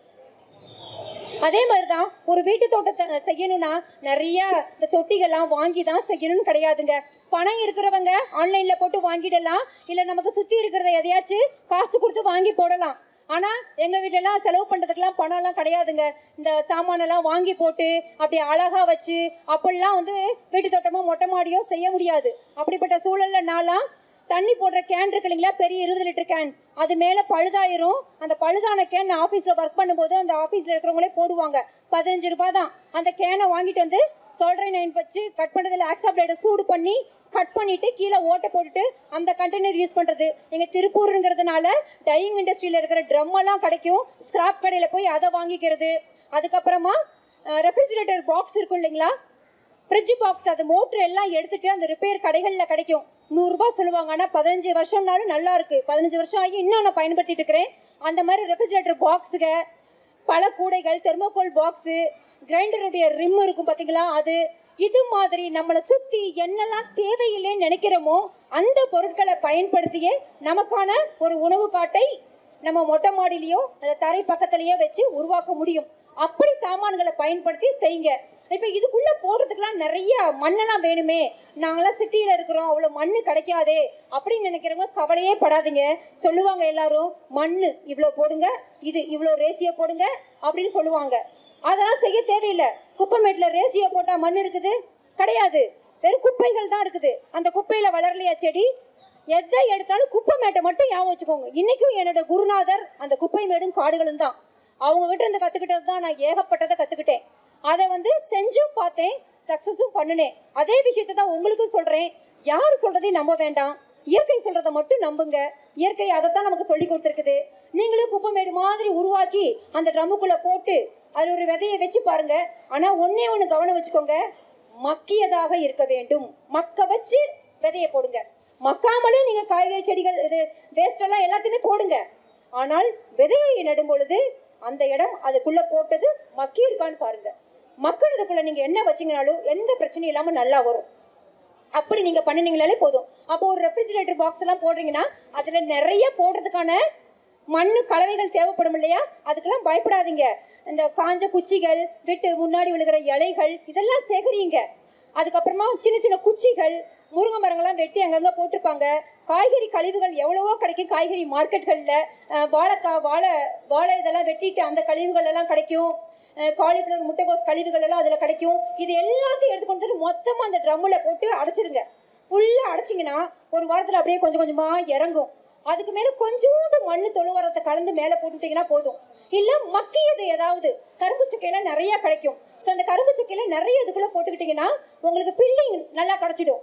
அதே மாதிரிதான் ஒரு வீட்டு தோட்டத்தை செய்யணும்னா நிறைய இந்த தொட்டிகள்லாம் வாங்கி தான் செய்யணும்னு கிடையாதுங்க. பணம் இருக்கிறவங்க ஆன்லைன்ல போட்டு வாங்கிடலாம். இல்ல நமக்கு சுத்தி இருக்கிறத எதையாச்சும் காசு கொடுத்து வாங்கி போடலாம். ஆனா எங்க வீட்டுல எல்லாம் செலவு பண்றதுக்கெல்லாம் பணம் எல்லாம் கிடையாதுங்க. இந்த சாமானெல்லாம் வாங்கி போட்டு அப்படி அழகா வச்சு அப்படிலாம் வந்து வீட்டு தோட்டமோ மொட்டை மாடியோ செய்ய முடியாது. அப்படிப்பட்ட சூழல்ல நான்லாம் தண்ணி போடுற கேன் இருக்கு இல்லைங்களா, பெரிய 20 லிட்டர் கேன், அது மேல பழுதாயிரும். அந்த பழுதான கேன் ஆபீஸ்ல ஒர்க் பண்ணும்போது அந்த ஆபீஸ்ல இருக்கிறவங்களே போடுவாங்க. 15 ரூபாய் தான். அந்த கேனை வாங்கிட்டு வந்து சோல்டரை நைன் வச்சு கட் பண்றதுல ஆக்ஸா பிளேட சூடு பண்ணி கட் பண்ணிட்டு கீழே ஓட்டை போட்டுட்டு அந்த கண்டெய்னர் யூஸ் பண்றது. எங்க திருப்பூருங்கிறதுனால டையிங் இண்டஸ்ட்ரியில இருக்கிற ட்ரம் எல்லாம் கிடைக்கும். ஸ்கிராப் கடையில போய் அதை வாங்கிக்கிறது. அதுக்கப்புறமா ரெஃப்ரிஜிரேட்டர் பாக்ஸ் இருக்கும் இல்லைங்களா, ஃப்ரிட்ஜ் பாக்ஸ், அது மோட்டர் எல்லாம் எடுத்துட்டு அந்த ரிப்பேர் கடைகள்ல கிடைக்கும். 100 ரூபாய் சொல்லுவாங்க. ஆனா 15 வருஷம்னாலும் நல்லா இருக்கு. 15 வருஷம் ஆகி இன்னும் நான் பயன்படுத்திட்டு இருக்கிறேன். அந்த மாதிரி ரெஃப்ரிஜிரேட்டர் பாக்ஸுக, பல கூடைகள், தெர்மோகோல் பாக்ஸு, கிரைண்டருடைய ரிம் இருக்கும் பாத்தீங்களா, அது இது மாதிரி நம்மளை சுத்தி என்னெல்லாம் தேவையில்லைன்னு நினைக்கிறோமோ அந்த பொருட்களை பயன்படுத்தியே நமக்கான ஒரு உணவு காட்டை நம்ம மொட்டை மாடியிலயோ அந்த தரை பக்கத்திலயோ வச்சு உருவாக்க முடியும். அப்படி சாமான்களை பயன்படுத்தி செய்யுங்க. இப்ப இதுக்குள்ள போடுறதுக்கெல்லாம் நிறைய மண்ணெல்லாம் வேணுமே, நாங்களாம் சிட்டியில இருக்கிறோம், அவ்வளவு மண்ணு கிடைக்காதே அப்படின்னு நினைக்கிறவங்க கவலையே படாதீங்க. சொல்லுவாங்க எல்லாரும், மண்ணு இவ்வளவு போடுங்க, இது இவ்வளவு ரேசியோ போடுங்க அப்படின்னு சொல்லுவாங்க. அதெல்லாம் செய்ய தேவையில்லை. குப்பைமேட்ல ரேசியோ போட்டா மண் இருக்குது? கிடையாது. வெறும் குப்பைகள் தான் இருக்குது. அந்த குப்பையில வளரலையா செடி? எதை எடுத்தாலும் குப்பை மேட்டை மட்டும் ஞாபகம் வச்சுக்கோங்க. இன்னைக்கும் என்னோட குருநாதர் அந்த குப்பை மேடும் காடுகளும் தான். அவங்க கிட்ட இருந்து கத்துக்கிட்டது தான் நான் ஏகப்பட்டதை கத்துக்கிட்டேன். அதை செஞ்சும் பார்த்தேன், சக்சஸும் பண்ணினேன். அதே விஷயத்தை தான் உங்களுக்கும் சொல்றேன். யாரு சொல்றதையும் நம்ப வேண்டாம், இயற்கை சொல்றதை மட்டும் நம்புங்க. இயற்கை அதைத்தான் நமக்கு சொல்லி கொடுத்துருக்குது. நீங்களும் குப்பை மேடு மாதிரி உருவாக்கி அந்த ட்ரம்முக்குள்ள போட்டு அது ஒரு விதையை வச்சு பாருங்க. ஆனா ஒன்னே ஒண்ணு கவனம் வச்சுக்கோங்க, மக்கியதாக இருக்க வேண்டும். மக்க வச்சு விதையை போடுங்க. மக்காமலே நீங்க காய்கறி செடிகள் இது வேஸ்ட் எல்லாம் எல்லாத்தையுமே போடுங்க. ஆனால் விதையை நடும் பொழுது அந்த இடம் அதுக்குள்ள போட்டது மக்கி இருக்கான்னு பாருங்க. மக்களுக்குள்ள நீங்க என்ன வச்சீங்கனாலும் எந்த பிரச்சனையும் இல்லாம நல்லா வரும். அப்படி நீங்க பண்ணினீங்கனாலே போதும். அப்போ ஒரு ரெஃப்ரிஜிரேட்டர் பாக்ஸ் எல்லாம் போடுறீங்கன்னா அதுல நிறைய போடுறதுக்கான மண்ணு கலவைகள் தேவைப்படும் இல்லையா? அதுக்கெல்லாம் பயப்படாதீங்க. இந்த காஞ்ச குச்சிகள், விட்டு முன்னாடி விழுகிற இலைகள் இதெல்லாம் சேகரிங்க. அதுக்கப்புறமா சின்ன சின்ன குச்சிகள், முருங்கை மரங்கள்லாம் வெட்டி அங்கங்க போட்டிருப்பாங்க. காய்கறி கழிவுகள் எவ்வளவோ கிடைக்கும் காய்கறி மார்க்கெட்கள்ல. வாழைக்காய், வாழை இதெல்லாம் வெட்டிட்டு அந்த கழிவுகள் எல்லாம் கிடைக்கும். காலிஃப்ளவர், முட்டைகோஸ் கழிவுகள் எல்லாம் அதுல கிடைக்கும். இது எல்லாத்தையும் எடுத்துக்கொண்டு மொத்தமா அந்த ட்ரம்முல போட்டு அடைச்சிருங்க. ஃபுல்லா அடைச்சிங்கன்னா ஒரு வாரத்துல அப்படியே கொஞ்சம் கொஞ்சமா இறங்கும். அதுக்கு மேல கொஞ்சோண்டு மண்ணு தொழு உரத்தை கலந்து மேல போட்டுட்டீங்கன்னா போதும். இல்ல மக்கியது ஏதாவது கரும்பு சக்கையில நிறைய கிடைக்கும். ஸோ அந்த கரும்பு சக்கையில நிறைய இதுக்குள்ள போட்டுக்கிட்டீங்கன்னா உங்களுக்கு பில்லிங் நல்லா கிடைச்சிடும்.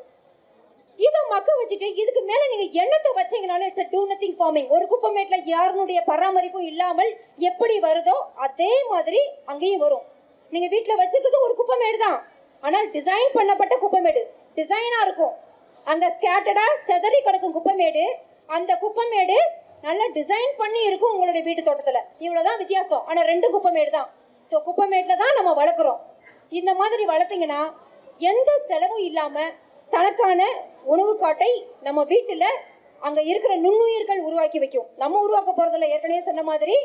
இதை மக்க வச்சுட்டு இதுக்கு மேல நீங்க எண்ணத்தை வச்சீங்கனாலும் இட்ஸ் டூ நத்திங் ஃபார்மிங். ஒரு குப்பைமேட்ல யாருடைய பராமரிப்பும் இல்லாமல் எப்படி வருதோ அதே மாதிரி அங்கேயும் வரும். நீங்க வீட்டுல வச்சிருக்கிறது ஒரு குப்பைமேடு தான், ஆனால் டிசைன் பண்ணப்பட்ட குப்பைமேடு. டிசைனா இருக்கும். அங்க ஸ்கேட்டடா செதறி கிடக்கும் குப்பைமேடு. அந்த குப்பைமேடு நல்லா டிசைன் பண்ணி இருக்கும் உங்களுடைய வீட்டு தோட்டத்துல. இவ்வளவுதான் வித்தியாசம். ஆனா ரெண்டு குப்பைமேடு தான். ஸோ குப்பைமேட்ல தான் நம்ம வளர்க்குறோம். இந்த மாதிரி வளர்த்தீங்கன்னா எந்த செலவும் இல்லாம தனக்கான உணவு காட்டை நம்ம வீட்டுல அங்க இருக்கிற நுண்ணுயிர்கள் உருவாக்கி வைக்கும். நம்ம உருவாக்க போறதில்ல. ஏற்கனவே சொன்ன மாதிரி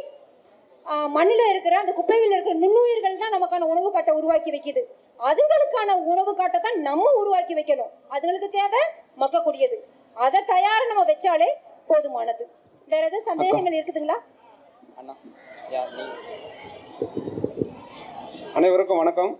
மண்ணில இருக்கிற அந்த குப்பைகள் இருக்கிற நுண்ணுயிர்கள் தான் நமக்கான உணவு காட்டை உருவாக்கி வைக்குது. அதுங்களுக்கான உணவு காட்டை தான் நம்ம உருவாக்கி வைக்கணும். அதுங்களுக்கு தேவை மக்கக்கூடியது. அதை தயார நம்ம வச்சாலே போதுமானது. வேற எதுவும் சந்தேகங்கள் இருக்குதுங்களா? அனைவருக்கும் வணக்கம்.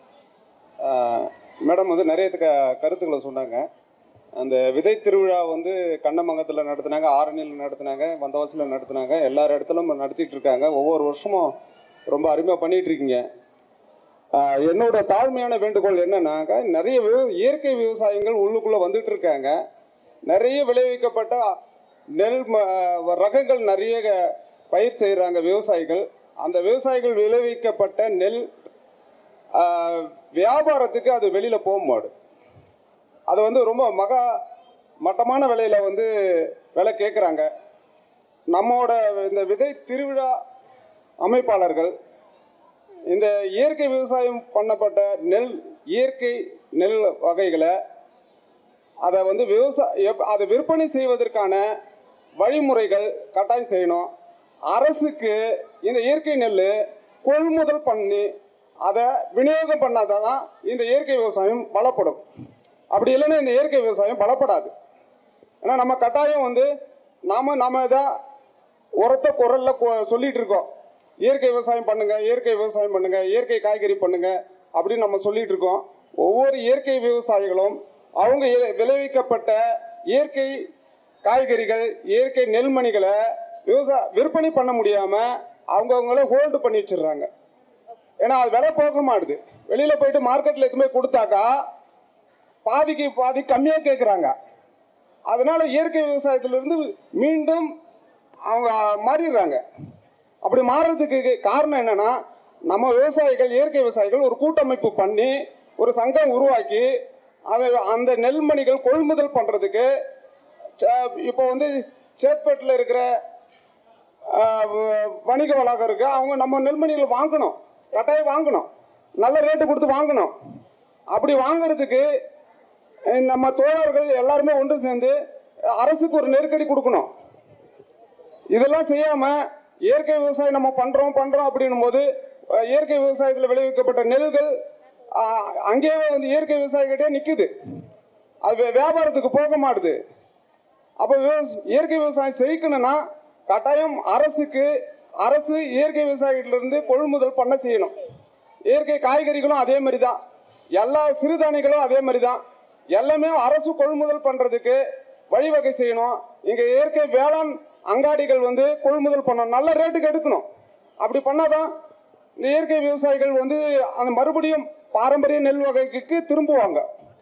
மேடம் நிறைய கருத்துக்களை சொன்னாங்க. அந்த விதை திருவிழா கண்ணமங்கத்தில் நடத்தினாங்க, ஆரணியில் நடத்தினாங்க, வந்தவாசியில் நடத்தினாங்க, எல்லார் இடத்துலும் நடத்திட்டு இருக்காங்க. ஒவ்வொரு வருஷமும் ரொம்ப அருமையாக பண்ணிட்டு இருக்கீங்க. என்னோட தாழ்மையான வேண்டுகோள் என்னன்னாக்கா, நிறைய இயற்கை விவசாயிகள் உள்ளுக்குள்ளே வந்துட்டு இருக்காங்க. நிறைய விளைவிக்கப்பட்ட நெல் ரகங்கள் நிறைய பயிர் செய்கிறாங்க விவசாயிகள். அந்த விவசாயிகள் விளைவிக்கப்பட்ட நெல் வியாபாரத்துக்கு அது வெளியில் போக மாட்டுது. அது ரொம்ப மட்டமான விலையில் விலை கேட்குறாங்க. நம்மோட இந்த விதை திருவிழா அமைப்பாளர்கள் இந்த இயற்கை விவசாயம் பண்ணப்பட்ட இயற்கை நெல் வகைகளை அதை அதை விற்பனை செய்வதற்கான வழிமுறைகள் கட்டாயம் செய்யணும். அரசுக்கு இந்த இயற்கை நெல் கொள்முதல் பண்ணி அதை விநியோகம் பண்ணாதான் இந்த இயற்கை விவசாயம் பலப்படும். அப்படி இல்லைன்னா இந்த இயற்கை விவசாயம் பலப்படாது. ஏன்னா நம்ம கட்டாயம் நாம தான் உரத்த குரல்ல சொல்லிட்டு இருக்கோம், இயற்கை விவசாயம் பண்ணுங்க, இயற்கை விவசாயம் பண்ணுங்க, இயற்கை காய்கறி பண்ணுங்க அப்படின்னு நம்ம சொல்லிட்டு இருக்கோம். ஒவ்வொரு இயற்கை விவசாயிகளும் அவங்க விளைவிக்கப்பட்ட இயற்கை காய்கறிகள், இயற்கை நெல்மணிகளை விற்பனை பண்ண முடியாம அவங்கவுங்கள ஹோல்டு பண்ணி வச்சிடுறாங்க. ஏன்னா அது விலை போக மாட்டுது. வெளியில போயிட்டு மார்க்கெட்ல எதுவுமே கொடுத்தாக்கா பாதிக்கு பாதி கம்மியா கேட்குறாங்க. அதனால இயற்கை விவசாயத்திலிருந்து மீண்டும் அவங்க மாறிடுறாங்க. அப்படி மாறுறதுக்கு காரணம் என்னன்னா, நம்ம விவசாயிகள், இயற்கை விவசாயிகள் ஒரு கூட்டமைப்பு பண்ணி ஒரு சங்கம் உருவாக்கி அந்த நெல்மணிகள் கொள்முதல் பண்றதுக்கு இப்போ சேத்பேட்டில் இருக்கிற வணிக வளாகம் இருக்கு. அவங்க நம்ம நெல்மணிகளை வாங்கணும், கட்டாயம் வாங்கணும், நல்ல ரேட்டு கொடுத்து வாங்கணும். அப்படி வாங்குறதுக்கு நம்ம தோழர்கள் எல்லாருமே ஒன்று சேர்ந்து அரசுக்கு ஒரு நெருக்கடி கொடுக்கணும். இதெல்லாம் செய்யாம இயற்கை விவசாயம் நம்ம பண்றோம் அப்படின்னும் போது இயற்கை விவசாயத்தில் விளைவிக்கப்பட்ட நெல்கள் அங்கேயே வந்து இயற்கை விவசாயிகிட்டே நிக்குது, அது வியாபாரத்துக்கு போக மாட்டுது. அப்ப இயற்கை விவசாயம் செழிக்கணும்னா கட்டாயம் அரசு இயற்கை விவசாயிகிட்ட இருந்து கொள்முதல் பண்ண செய்யணும். இயற்கை காய்கறிகளும் அதே மாதிரி தான், எல்லா சிறுதானியங்களும் அதே மாதிரி தான், எல்லாமே அரசு கொள்முதல் பண்றதுக்கு வழிவகை செய்யணும். இங்க இயற்கை வேளாண் அங்காடிகள் வந்து கொள்முதல் பண்ணணும், நல்ல ரேட்டுக்கு எடுக்கணும். அப்படி பண்ணாதான் இந்த இயற்கை விவசாயிகள் வந்து அந்த மறுபடியும் பாரம்பரிய நெல் வகைக்கு திரும்புவாங்க.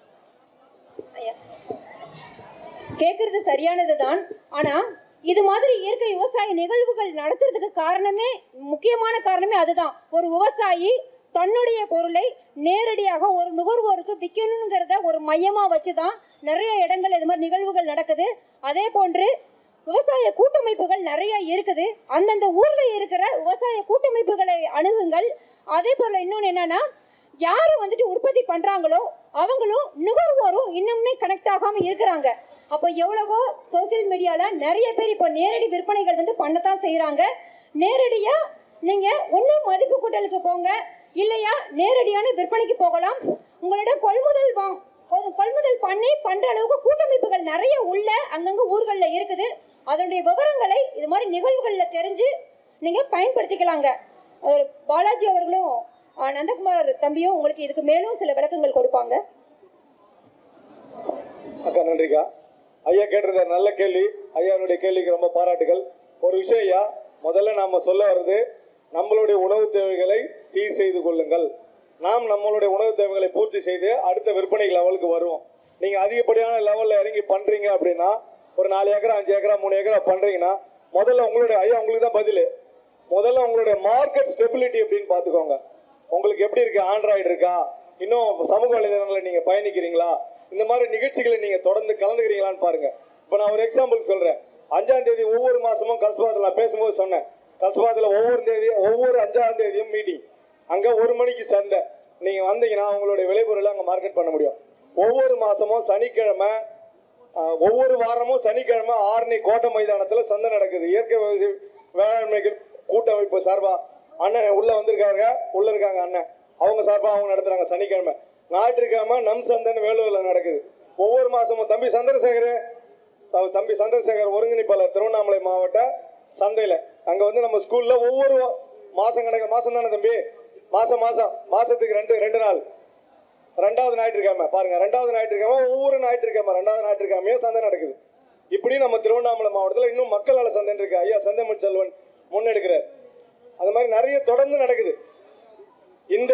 கேக்குறது சரியானதுதான். ஆனா இது மாதிரி இயற்கை விவசாய நிகழ்வுகள் நடத்துறதுக்கு காரணமே, முக்கியமான காரணமே அதுதான். ஒரு விவசாயி தன்னுடைய பொருளை நேரடியாக ஒரு நுகர்வோருக்கு விற்கணுங்கிறத ஒரு மையமா வச்சுதான் நிறைய இடங்கள் இது மாதிரி நிகழ்வுகள் நடக்குது. அதே போன்று விவசாய கூட்டமைப்புகள் நிறைய இருக்குது. அந்தந்த ஊர்ல இருக்கிற விவசாய கூட்டமைப்புகளை அணுகுங்கள். அதே போல இன்னொன்னு என்னன்னா, யாரு வந்துட்டு உற்பத்தி பண்றாங்களோ அவங்களும் நுகர்வோரும் இன்னுமே கனெக்ட் ஆகாம இருக்கிறாங்க. அப்போ எவ்வளவோ சோசியல் மீடியால நிறைய பேர் இப்போ நேரடி விற்பனைகள் வந்து பண்ணத்தான் செய்யறாங்க. நேரடியா நீங்க ஒண்ணு மதிப்பு கூட்டலுக்கு போங்க, இல்லையா நேரடியான விற்பனைக்கு போகலாம். உங்களிடம் கொள்முதல் பண்ணி பண்ற அளவுக்கு கூட்டமைப்புகள் நிறைய உள்ள அங்கங்க ஊர்கள்ல இருக்குது. அதனுடைய விவரங்களை இது மாதிரி நிகழ்வுகள்ல தெரிஞ்சு நீங்க பயன்படுத்திக்கலாங்க. பாலாஜி அவர்களும் நந்தகுமார் தம்பியும் உங்களுக்கு இதுக்கு மேலும் சில விளக்கங்கள் கொடுப்பாங்க. அக்கா நன்றிக்கா. ஐயா கேட்டிருந்த நல்ல கேள்வி. ஐயாவுடைய கேள்விக்கு ரொம்ப பாராட்டுகள். ஒரு விஷயம் ஐயா, முதல்ல நாம சொல்ல வருது, நம்மளுடைய உணவு தேவைகளை சீர் செய்து கொள்ளுங்கள். நாம் நம்மளுடைய உணவு தேவைகளை பூர்த்தி செய்து அடுத்த விற்பனை லெவலுக்கு வருவோம். நீங்க அதிகப்படியான லெவல்ல இறங்கி பண்றீங்க அப்படின்னா, ஒரு 4 ஏக்கரா 5 ஏக்கரா 3 ஏக்கரா பண்றீங்கன்னா, முதல்ல உங்களுடைய ஐயா உங்களுக்கு தான் பதில், முதல்ல உங்களுடைய மார்க்கெட் ஸ்டெபிலிட்டி எப்படின்னு பாத்துக்கோங்க. உங்களுக்கு எப்படி இருக்கு, ஆண்ட்ராய்டு இருக்கா, இன்னும் சமூக வலைதளங்களில் நீங்க பயணிக்கிறீங்களா, இந்த மாதிரி நிகழ்ச்சிகளை நீங்க தொடர்ந்து கலந்துக்கிறீங்களான்னு பாருங்க. இப்ப நான் ஒரு எக்ஸாம்பிள் சொல்றேன். 5ஆம் தேதி ஒவ்வொரு மாசமும் கல்ஸ்பாத்தில் நான் பேசும்போது சொன்னேன், கல்ஸ்பாத்தில் ஒவ்வொரு 5ஆம் தேதியும் மீட்டிங், அங்க 1 மணிக்கு சந்தை. நீங்க வந்தீங்கன்னா உங்களுடைய விளைபொருளை அங்க மார்க்கெட் பண்ண முடியும். ஒவ்வொரு மாசமும் சனிக்கிழமை, ஒவ்வொரு வாரமும் சனிக்கிழமை ஆரணி கோட்டை மைதானத்துல சந்தை நடக்குது. இயற்கை வேளாண்மைகள் கூட்டமைப்பு சார்பா அண்ணன் உள்ள இருக்காங்க அண்ணன், அவங்க சார்பா அவங்க நடத்துறாங்க சனிக்கிழமை. ஞாயிற்றுக்கிழமை நம் சந்தைன்னு வேலூர்ல நடக்குது. ஒவ்வொரு மாசமும் தம்பி சந்திரசேகர் ஒருங்கிணைப்பாளர் திருவண்ணாமலை மாவட்ட சந்தையில அங்க வந்து நம்ம ஸ்கூல்ல ஒவ்வொரு மாசம் தானே தம்பி, மாசத்துக்கு ரெண்டு நாள், 2வது ஞாயிற்றுக்கிழமை பாருங்க, 2வது ஞாயிற்றுக்கிழமை ஒவ்வொரு ஞாயிற்றுக்கிழமை 2வது ஞாயிற்றுக்கிழமையே சந்தை நடக்குது. இப்படி நம்ம திருவண்ணாமலை மாவட்டத்தில் இன்னும் மக்கள் நல சந்தை இருக்கு, ஐயா செந்தமிழ் செல்வன் முன்னெடுக்கிறார். அது மாதிரி நிறைய தொடர்ந்து நடக்குது. இந்த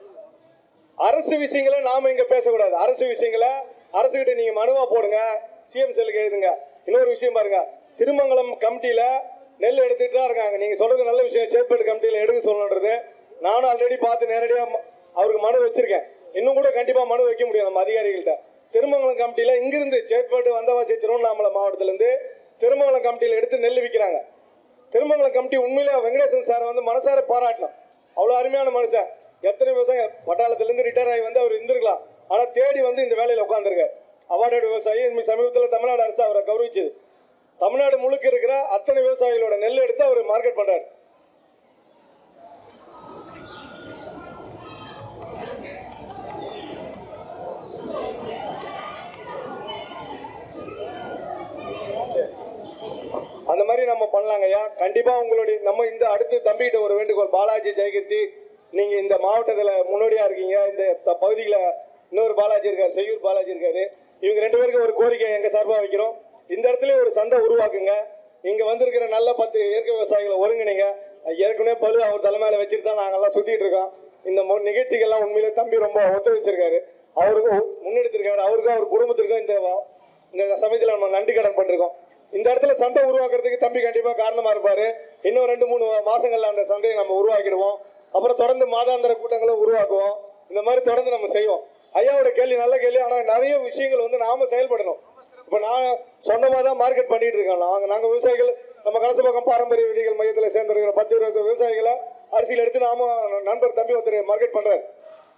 அரசு விஷயங்களை நாம இங்க பேசக்கூடாது. அரசு விஷயங்களை அரசுகிட்ட நீங்க மனுவா போடுங்க, சிஎம் செல்லுக்கு எழுதுங்க. இன்னொரு விஷயம் பாருங்க, திருமங்கலம் கமிட்டியில நெல் எடுத்துட்டு தான் இருக்காங்க. நீங்க சொல்றது நல்ல விஷயம், சேத்பேட் கமிட்டியில எடுக்க சொல்லணுன்றது நானும் ஆல்ரெடி பார்த்து நேரடியா அவருக்கு மனு வச்சிருக்கேன். இன்னும் கூட கண்டிப்பா மனு வைக்க முடியும் நம்ம அதிகாரிகள்கிட்ட. திருமங்கலம் கமிட்டியில இங்கிருந்து சேத்பேட் வந்தவாசி திருவண்ணாமலை மாவட்டத்தில இருந்து திருமங்கலம் கமிட்டியில எடுத்து நெல் விற்கிறாங்க. திருமங்கலம் கமிட்டி உண்மையிலே வெங்கடேசன் சார் வந்து மனசார பாராட்டணும். அவ்வளவு அருமையான மனுஷன். எத்தனை விவசாய பட்டாளத்திலிருந்து ரிட்டையர் ஆகி வந்து அவர் இருந்திருக்கலாம், ஆனா தேடி வந்து இந்த வேலையில உட்கார்ந்துருக்காரு. அவார்டட் விவசாயி. சமீபத்தில் தமிழ்நாடு அரசு அவரை கௌரவிச்சது. தமிழ்நாடு முழுக்க இருக்கிற அத்தனை விவசாயிகளோட நெல் எடுத்து அவர் மார்க்கெட் பண்றாரு. அந்த மாதிரி நம்ம பண்ணலாங்க ஐயா. கண்டிப்பா உங்களுடைய நம்ம இந்த அடுத்து தம்பிகிட்ட ஒரு வேண்டுகோள், பாலாஜி ஜெயகீர்த்தி, நீங்க இந்த மாவட்டத்துல முன்னோடியா இருக்கீங்க. இந்த பகுதியில இன்னொரு பாலாஜி இருக்காரு, செய்யூர் பாலாஜி இருக்காரு. இவங்க 2 பேருக்கு ஒரு கோரிக்கை எங்க சார்பா வைக்கிறோம். இந்த இடத்துல ஒரு சந்தை உருவாக்குங்க. இங்க வந்திருக்கிற நல்ல 10 இயற்கை விவசாயிகளை ஒருங்கிணைங்க. ஏற்கனவே பழு அவர் தலைமையில வச்சுட்டு தான் நாங்கெல்லாம் சுத்திட்டு இருக்கோம். இந்த நிகழ்ச்சிகள்லாம் உண்மையிலே தம்பி ரொம்ப ஒத்துழைச்சிருக்காரு, அவருக்கும் முன்னெடுத்திருக்காரு. அவருக்கும் அவர் குடும்பத்திற்கும் இந்த சமயத்தில் நம்ம நன்றி கடன் பண்ணிருக்கோம். இந்த இடத்துல சந்தை உருவாக்குறதுக்கு தம்பி கண்டிப்பா காரணமா இருப்பாரு. இன்னும் 2-3 மாசங்கள்ல அந்த சந்தையை நம்ம உருவாக்கிடுவோம். அப்புறம் தொடர்ந்து மாதாந்திர கூட்டங்களை உருவாக்குவோம். இந்த மாதிரி தொடர்ந்து நம்ம செய்வோம். ஐயாவோட கேள்வி நல்ல கேள்வி. ஆனா நிறைய விஷயங்கள் வந்து நாம செயல்படணும். இப்ப நான் சொந்தமா தான் மார்க்கெட் பண்ணிட்டு இருக்கோம். நாங்க விவசாயிகள் நம்ம கலசபாக்கம் பாரம்பரிய விதிகள் மையத்தில் சேர்ந்திருக்கிற 10-20 விவசாயிகளை அரிசியில் எடுத்து நாம நண்பர் தம்பி ஒருத்தர் மார்க்கெட் பண்றாரு.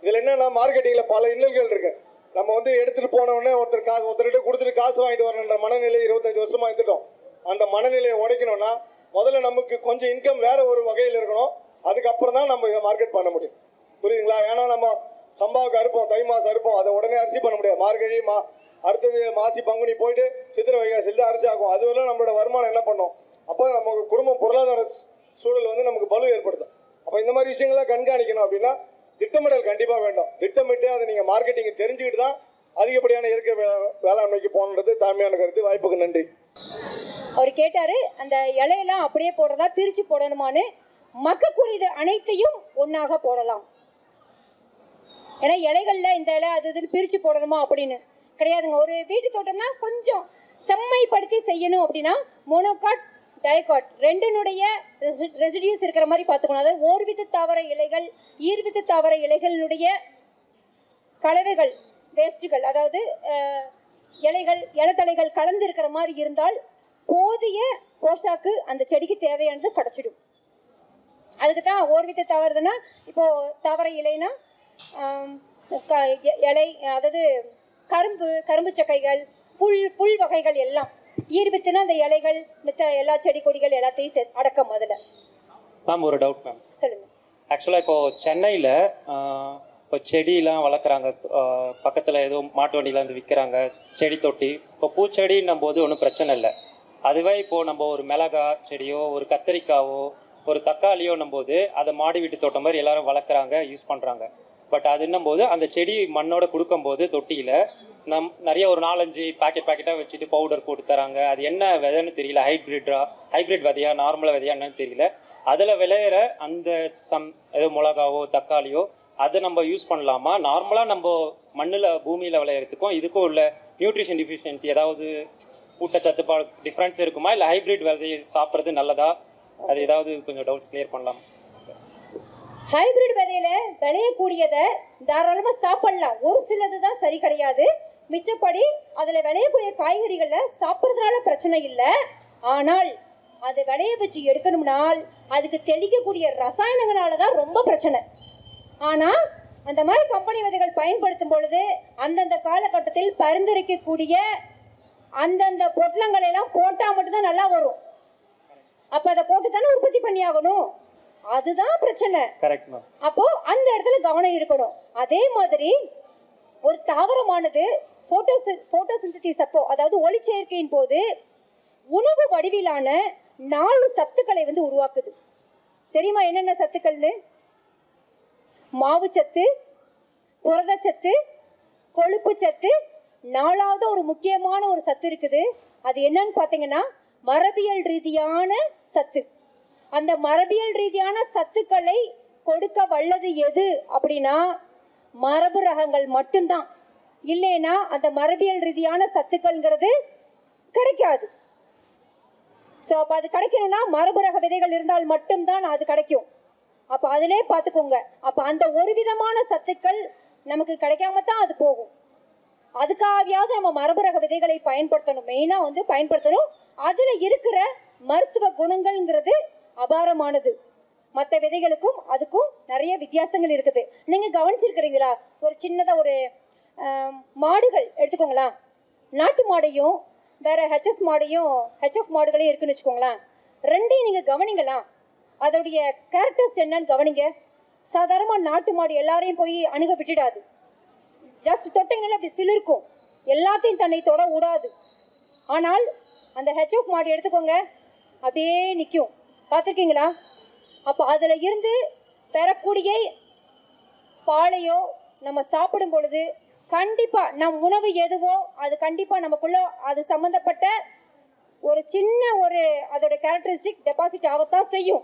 இதில் என்னன்னா மார்க்கெட்டிங்கில் பல இன்னல்கள் இருக்கு. நம்ம வந்து எடுத்துட்டு போன உடனே ஒருத்தர்கிட்ட கொடுத்துட்டு காசு வாங்கிட்டு வரணுன்ற மனநிலை 25 வருஷமா இருந்துட்டோம். அந்த மனநிலையை உடைக்கணும்னா முதல்ல நமக்கு கொஞ்சம் இன்கம் வேற ஒரு வகையில் இருக்கணும். அதுக்கப்புறம் தான் நம்ம இதை மார்க்கெட் பண்ண முடியும். புரியுதுங்களா? ஏன்னா நம்ம சம்பாவுக்கு அறுப்போம், தை மாதம் அறுப்போம், அதை உடனே அரிசி பண்ண முடியாது. மார்கழி அடுத்தது மாசி பங்குனி போயிட்டு சித்திரை வைகாசியில் தான் அரிசி ஆகும். அதுவரை நம்மளோட வருமானம் என்ன பண்ணோம்? அப்போ நமக்கு குடும்பம் பொருளாதார சூழல் வந்து நமக்கு பலு ஏற்படுத்தும். அப்போ இந்த மாதிரி விஷயங்கள்லாம் கண்காணிக்கணும் அப்படின்னா திட்டமிடல் கண்டிப்பாக வேண்டும். திட்டமிட்டு அதை நீங்கள் மார்க்கெட்டிங் தெரிஞ்சுக்கிட்டு தான் அதிகப்படியான இயற்கை வேளாண்மைக்கு போகணுன்றது தாழ்மையான கருத்து. வாய்ப்புக்கு நன்றி. அவர் கேட்டாரு அந்த இலையெல்லாம் அப்படியே போடுறதா பிரிச்சு போடணுமான்னு. மக்கக்கூடியது அனைத்தையும் ஒன்னாக போடலாம். ஏன்னா இலைகள்ல இந்த இலை அது இதுன்னு பிரிச்சு போடணுமா அப்படின்னு கிடையாதுங்க. ஒரு வீட்டு தோட்டம்னா கொஞ்சம் செம்மைப்படுத்தி செய்யணும் அப்படின்னா மோனோகாட் டைகாட் ரெண்டினுடைய ரெசிடியூஸ் இருக்கிற மாதிரி பார்த்துக்கணும். அதாவது ஓர்வித்து தாவர இலைகள் ஈர்வித்து தாவர இலைகளுடைய கலவைகள் வேஸ்ட்டுகள், அதாவது இலைகள் இலத்தலைகள் கலந்து இருக்கிற மாதிரி இருந்தால் போதிய போஷாக்கு அந்த செடிக்கு தேவையானது கிடைச்சிடும். அதுக்கு தான் ஓர்வித்து தாவரதுன்னா இப்போ தாவர இலைனா இலை, அதாவது கரும்பு சக்கைகள், புல் வகைகள் எல்லாம். ஈர்வித்துனா அந்த இலைகள் மித்த எல்லா செடி கொடிகள் எல்லாத்தையும் அடக்கம். அதில் மேம் ஒரு டவுட் மேம். சொல்லுங்க. ஆக்சுவலாக இப்போ சென்னையில் இப்போ செடியெலாம் வளர்க்குறாங்க, பக்கத்தில் ஏதோ மாட்டு வண்டியில் வந்து விற்கிறாங்க செடி தொட்டி. இப்போ பூச்செடின்னும் போது ஒன்றும் பிரச்சனை இல்லை. அதுவே இப்போது நம்ம ஒரு மிளகா செடியோ ஒரு கத்திரிக்காவோ ஒரு தக்காளியோன்னும் போது அதை மாடி வீட்டு தோட்டம் மாதிரி எல்லாரும் வளர்க்குறாங்க, யூஸ் பண்ணுறாங்க. பட் அதுன்னும் போது அந்த செடி மண்ணோட கொடுக்கும்போது தொட்டியில் நிறைய ஒரு 4-5 பேக்கெட்டாக வச்சுட்டு பவுடர் போட்டு தராங்க. அது என்ன விதைன்னு தெரியல, ஹைப்ரிட் விதையா நார்மலாக விதையா என்னன்னு தெரியல. அதில் விளையிற அந்த ஏதோ மிளகாவோ தக்காளியோ அதை நம்ம யூஸ் பண்ணலாமா? நார்மலாக நம்ம மண்ணில் பூமியில் விளையிறதுக்கும் இதுக்கும் உள்ள நியூட்ரிஷன் டிஃபிஷியன்சி ஏதாவது ஊட்டச்சத்து டிஃப்ரென்ஸ் இருக்குமா? இல்லை ஹைப்ரிட் விதையை சாப்பிட்றது நல்லதா? அது ஏதாவது கொஞ்சம் டவுட்ஸ் கிளியர் பண்ணலாம். ஹைபிரிட் விதையில விளையக்கூடியதை தாராளமா சாப்பிடலாம். ஒரு சிலது தான் சரி கிடையாது. மிச்சப்படி அதுல விளையக்கூடிய காய்கறிகளை சாப்பிட்றதுனால பிரச்சனை இல்லை. ஆனால் அதை விளைய வச்சு எடுக்கணும்னால் அதுக்கு தெளிக்கக்கூடிய ரசாயனங்களாலதான் ரொம்ப பிரச்சனை. ஆனா அந்த மாதிரி கம்பெனி விதைகள் பயன்படுத்தும் பொழுது அந்தந்த காலகட்டத்தில் பரிந்துரைக்கக்கூடிய அந்தந்த பொட்டலங்கள் எல்லாம் போட்டா மட்டும்தான் நல்லா வரும். அப்ப அதை போட்டு தானே உற்பத்தி பண்ணி ஆகணும். அதுதான் பிரச்சனை. அப்போ அந்த இடத்துல கவனம் இருக்கணும். அதே மாதிரி ஒரு தாவரமானது போட்டோசிந்தசிஸ் அப்போ, அதாவது ஒளிச்சேர்க்கையின் போது உணவு வடிவிலான 4 சத்துக்களை வந்து உருவாக்குது. தெரியுமா என்னென்ன சத்துக்கள்னு? மாவுச்சத்து, புரதச்சத்து, கொழுப்பு சத்து, 4வது ஒரு முக்கியமான ஒரு சத்து இருக்குது. அது என்னன்னு பாத்தீங்கன்னா மரபியல் ரீதியான சத்து. அந்த மரபியல் ரீதியான சத்துக்களை கொடுக்க வல்லது எது அப்படின்னா மரபு ரகங்கள் மட்டும்தான். இல்லைன்னா அந்த மரபியல் ரீதியான சத்துக்கள்ங்கிறது கிடைக்காது. ஸோ அப்போ அது கிடைக்கணும்னா மரபு ரக விதைகள் இருந்தால் மட்டும்தான் அது கிடைக்கும். அப்போ அதிலே பார்த்துக்கோங்க. அப்போ அந்த ஒரு விதமான சத்துக்கள் நமக்கு கிடைக்காம தான் அது போகும். அதுக்காகவாவது நம்ம மரபு ரக விதைகளை பயன்படுத்தணும், மெயினாக வந்து பயன்படுத்தணும். அதில் இருக்கிற மருத்துவ குணங்கள்ங்கிறது அபாரமானது. மற்ற விதைகளுக்கும் அதுக்கும் நிறைய வித்தியாசங்கள் இருக்குது. நீங்க கவனிச்சிருக்கிறீங்களா? ஒரு சின்னதா ஒரு மாடுகள் எடுத்துக்கோங்களா, நாட்டு மாடையும் வேற ஹெச்எஃப் மாடுகளையும் இருக்குன்னு வச்சுக்கோங்களேன். ரெண்டையும் நீங்க கவனிங்களா, அதோடைய கேரக்டர்ஸ் என்னன்னு கவனிங்க. சாதாரணமா நாட்டு மாடு எல்லாரையும் போய் அணுக விட்டுடாது. ஜஸ்ட் தொட்டிங்கன்னா அப்படி சிலிருக்கும், எல்லாத்தையும் தன்னை தொட விடாது. ஆனால் அந்த ஹெச்எஃப் மாடு எடுத்துக்கோங்க, அப்படியே நிற்கும். பார்த்துருக்கீங்களா? அப்போ அதில் இருந்து பெறக்கூடிய பாலையோ நம்ம சாப்பிடும் பொழுது கண்டிப்பாக நம் உணவு எதுவோ அது கண்டிப்பாக நமக்குள்ள அது சம்மந்தப்பட்ட ஒரு சின்ன ஒரு அதோட கேரக்டரிஸ்டிக் டெபாசிட் ஆகத்தான் செய்யும்.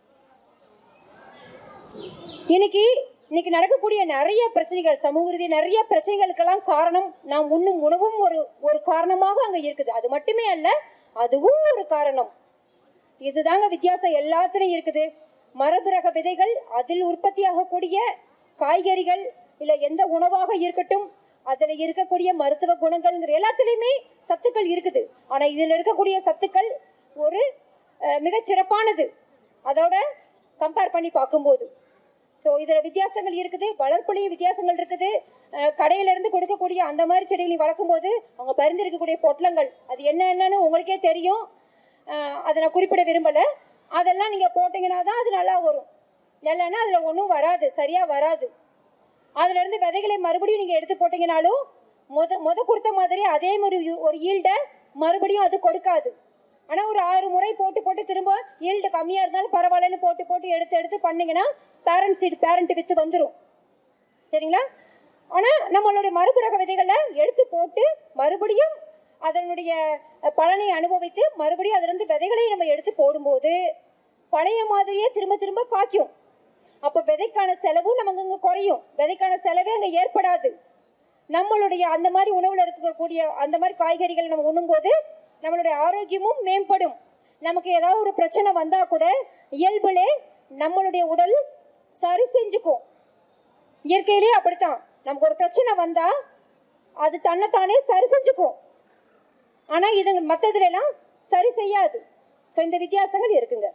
இன்னைக்கு நடக்கக்கூடிய நிறைய பிரச்சனைகள், சமூக ரீதியாக நிறைய பிரச்சனைகளுக்கெல்லாம் காரணம் நாம் உண்ணும் உணவும் ஒரு காரணமாக அங்கே இருக்குது. அது மட்டுமே அல்ல, அதுவும் ஒரு காரணம். இதுதாங்க வித்தியாசம் எல்லாத்துலயும் இருக்குது. மரபு ரக விதைகள், அதில் உற்பத்தி ஆகக்கூடிய காய்கறிகள், இல்ல எந்த உணவாக இருக்கட்டும், அதுல இருக்கக்கூடிய மருத்துவ குணங்கள்ங்கிற எல்லாத்துலயுமே சத்துக்கள் இருக்குது. ஆனா இதுல இருக்கக்கூடிய சத்துக்கள் ஒரு மிகச் சிறப்பானது அதோட கம்பேர் பண்ணி பார்க்கும்போது. ஸோ இதில் வித்தியாசங்கள் இருக்குது, வளர்ப்புலையும் வித்தியாசங்கள் இருக்குது. கடையிலேருந்து கொடுக்கக்கூடிய அந்த மாதிரி செடிகளை வளர்க்கும் போது அவங்க பரிந்துரைக்கக்கூடிய பொட்டலங்கள் அது என்னென்னு உங்களுக்கே தெரியும். அதை நான் குறிப்பிட விரும்பலை. அதெல்லாம் நீங்கள் போட்டிங்கன்னா தான் அது நல்லா வரும். இல்லைன்னா அதில் ஒன்றும் வராது, சரியாக வராது. அதுலேருந்து விதைகளை மறுபடியும் நீங்கள் எடுத்து போட்டிங்கனாலும் முத கொடுத்த மாதிரி அதே மாதிரி ஒரு ஈல்டை மறுபடியும் அது கொடுக்காது. ஆனால் ஒரு 6 முறை போட்டு திரும்ப ஈல்டு கம்மியாக இருந்தாலும் பரவாயில்லன்னு போட்டு எடுத்து பண்ணிங்கன்னா பேரண்ட் வித்து வந்துடும். சரிங்களா? ஆனால் நம்மளுடைய மரபு ரக விதைகளை எடுத்து போட்டு மறுபடியும் அதனுடைய பலனை அனுபவித்து மறுபடியும் அதிலிருந்து விதைகளை நம்ம எடுத்து போடும்போது பழைய மாதிரியே திரும்ப காய்க்கும். அப்போ விதைக்கான செலவும் நமக்கு அங்கே குறையும். விதைக்கான செலவே அங்கே ஏற்படாது. நம்மளுடைய அந்த மாதிரி உணவில் இருக்கக்கூடிய அந்த மாதிரி காய்கறிகளை நம்ம உண்ணும்போது நம்மளுடைய ஆரோக்கியமும் மேம்படும். நமக்கு ஏதாவது ஒரு பிரச்சனை வந்தால் கூட இயல்பிலே நம்மளுடைய உடல் சரி செஞ்சுக்கும். இயற்கையிலே அப்படித்தான். நமக்கு ஒரு பிரச்சனை வந்தால் அது தன்னைத்தானே சரி செஞ்சுக்கும். ஆனால் இது மற்றதுலாம் சரி செய்யாது. ஸோ இந்த வித்தியாசங்கள் இருக்குங்க.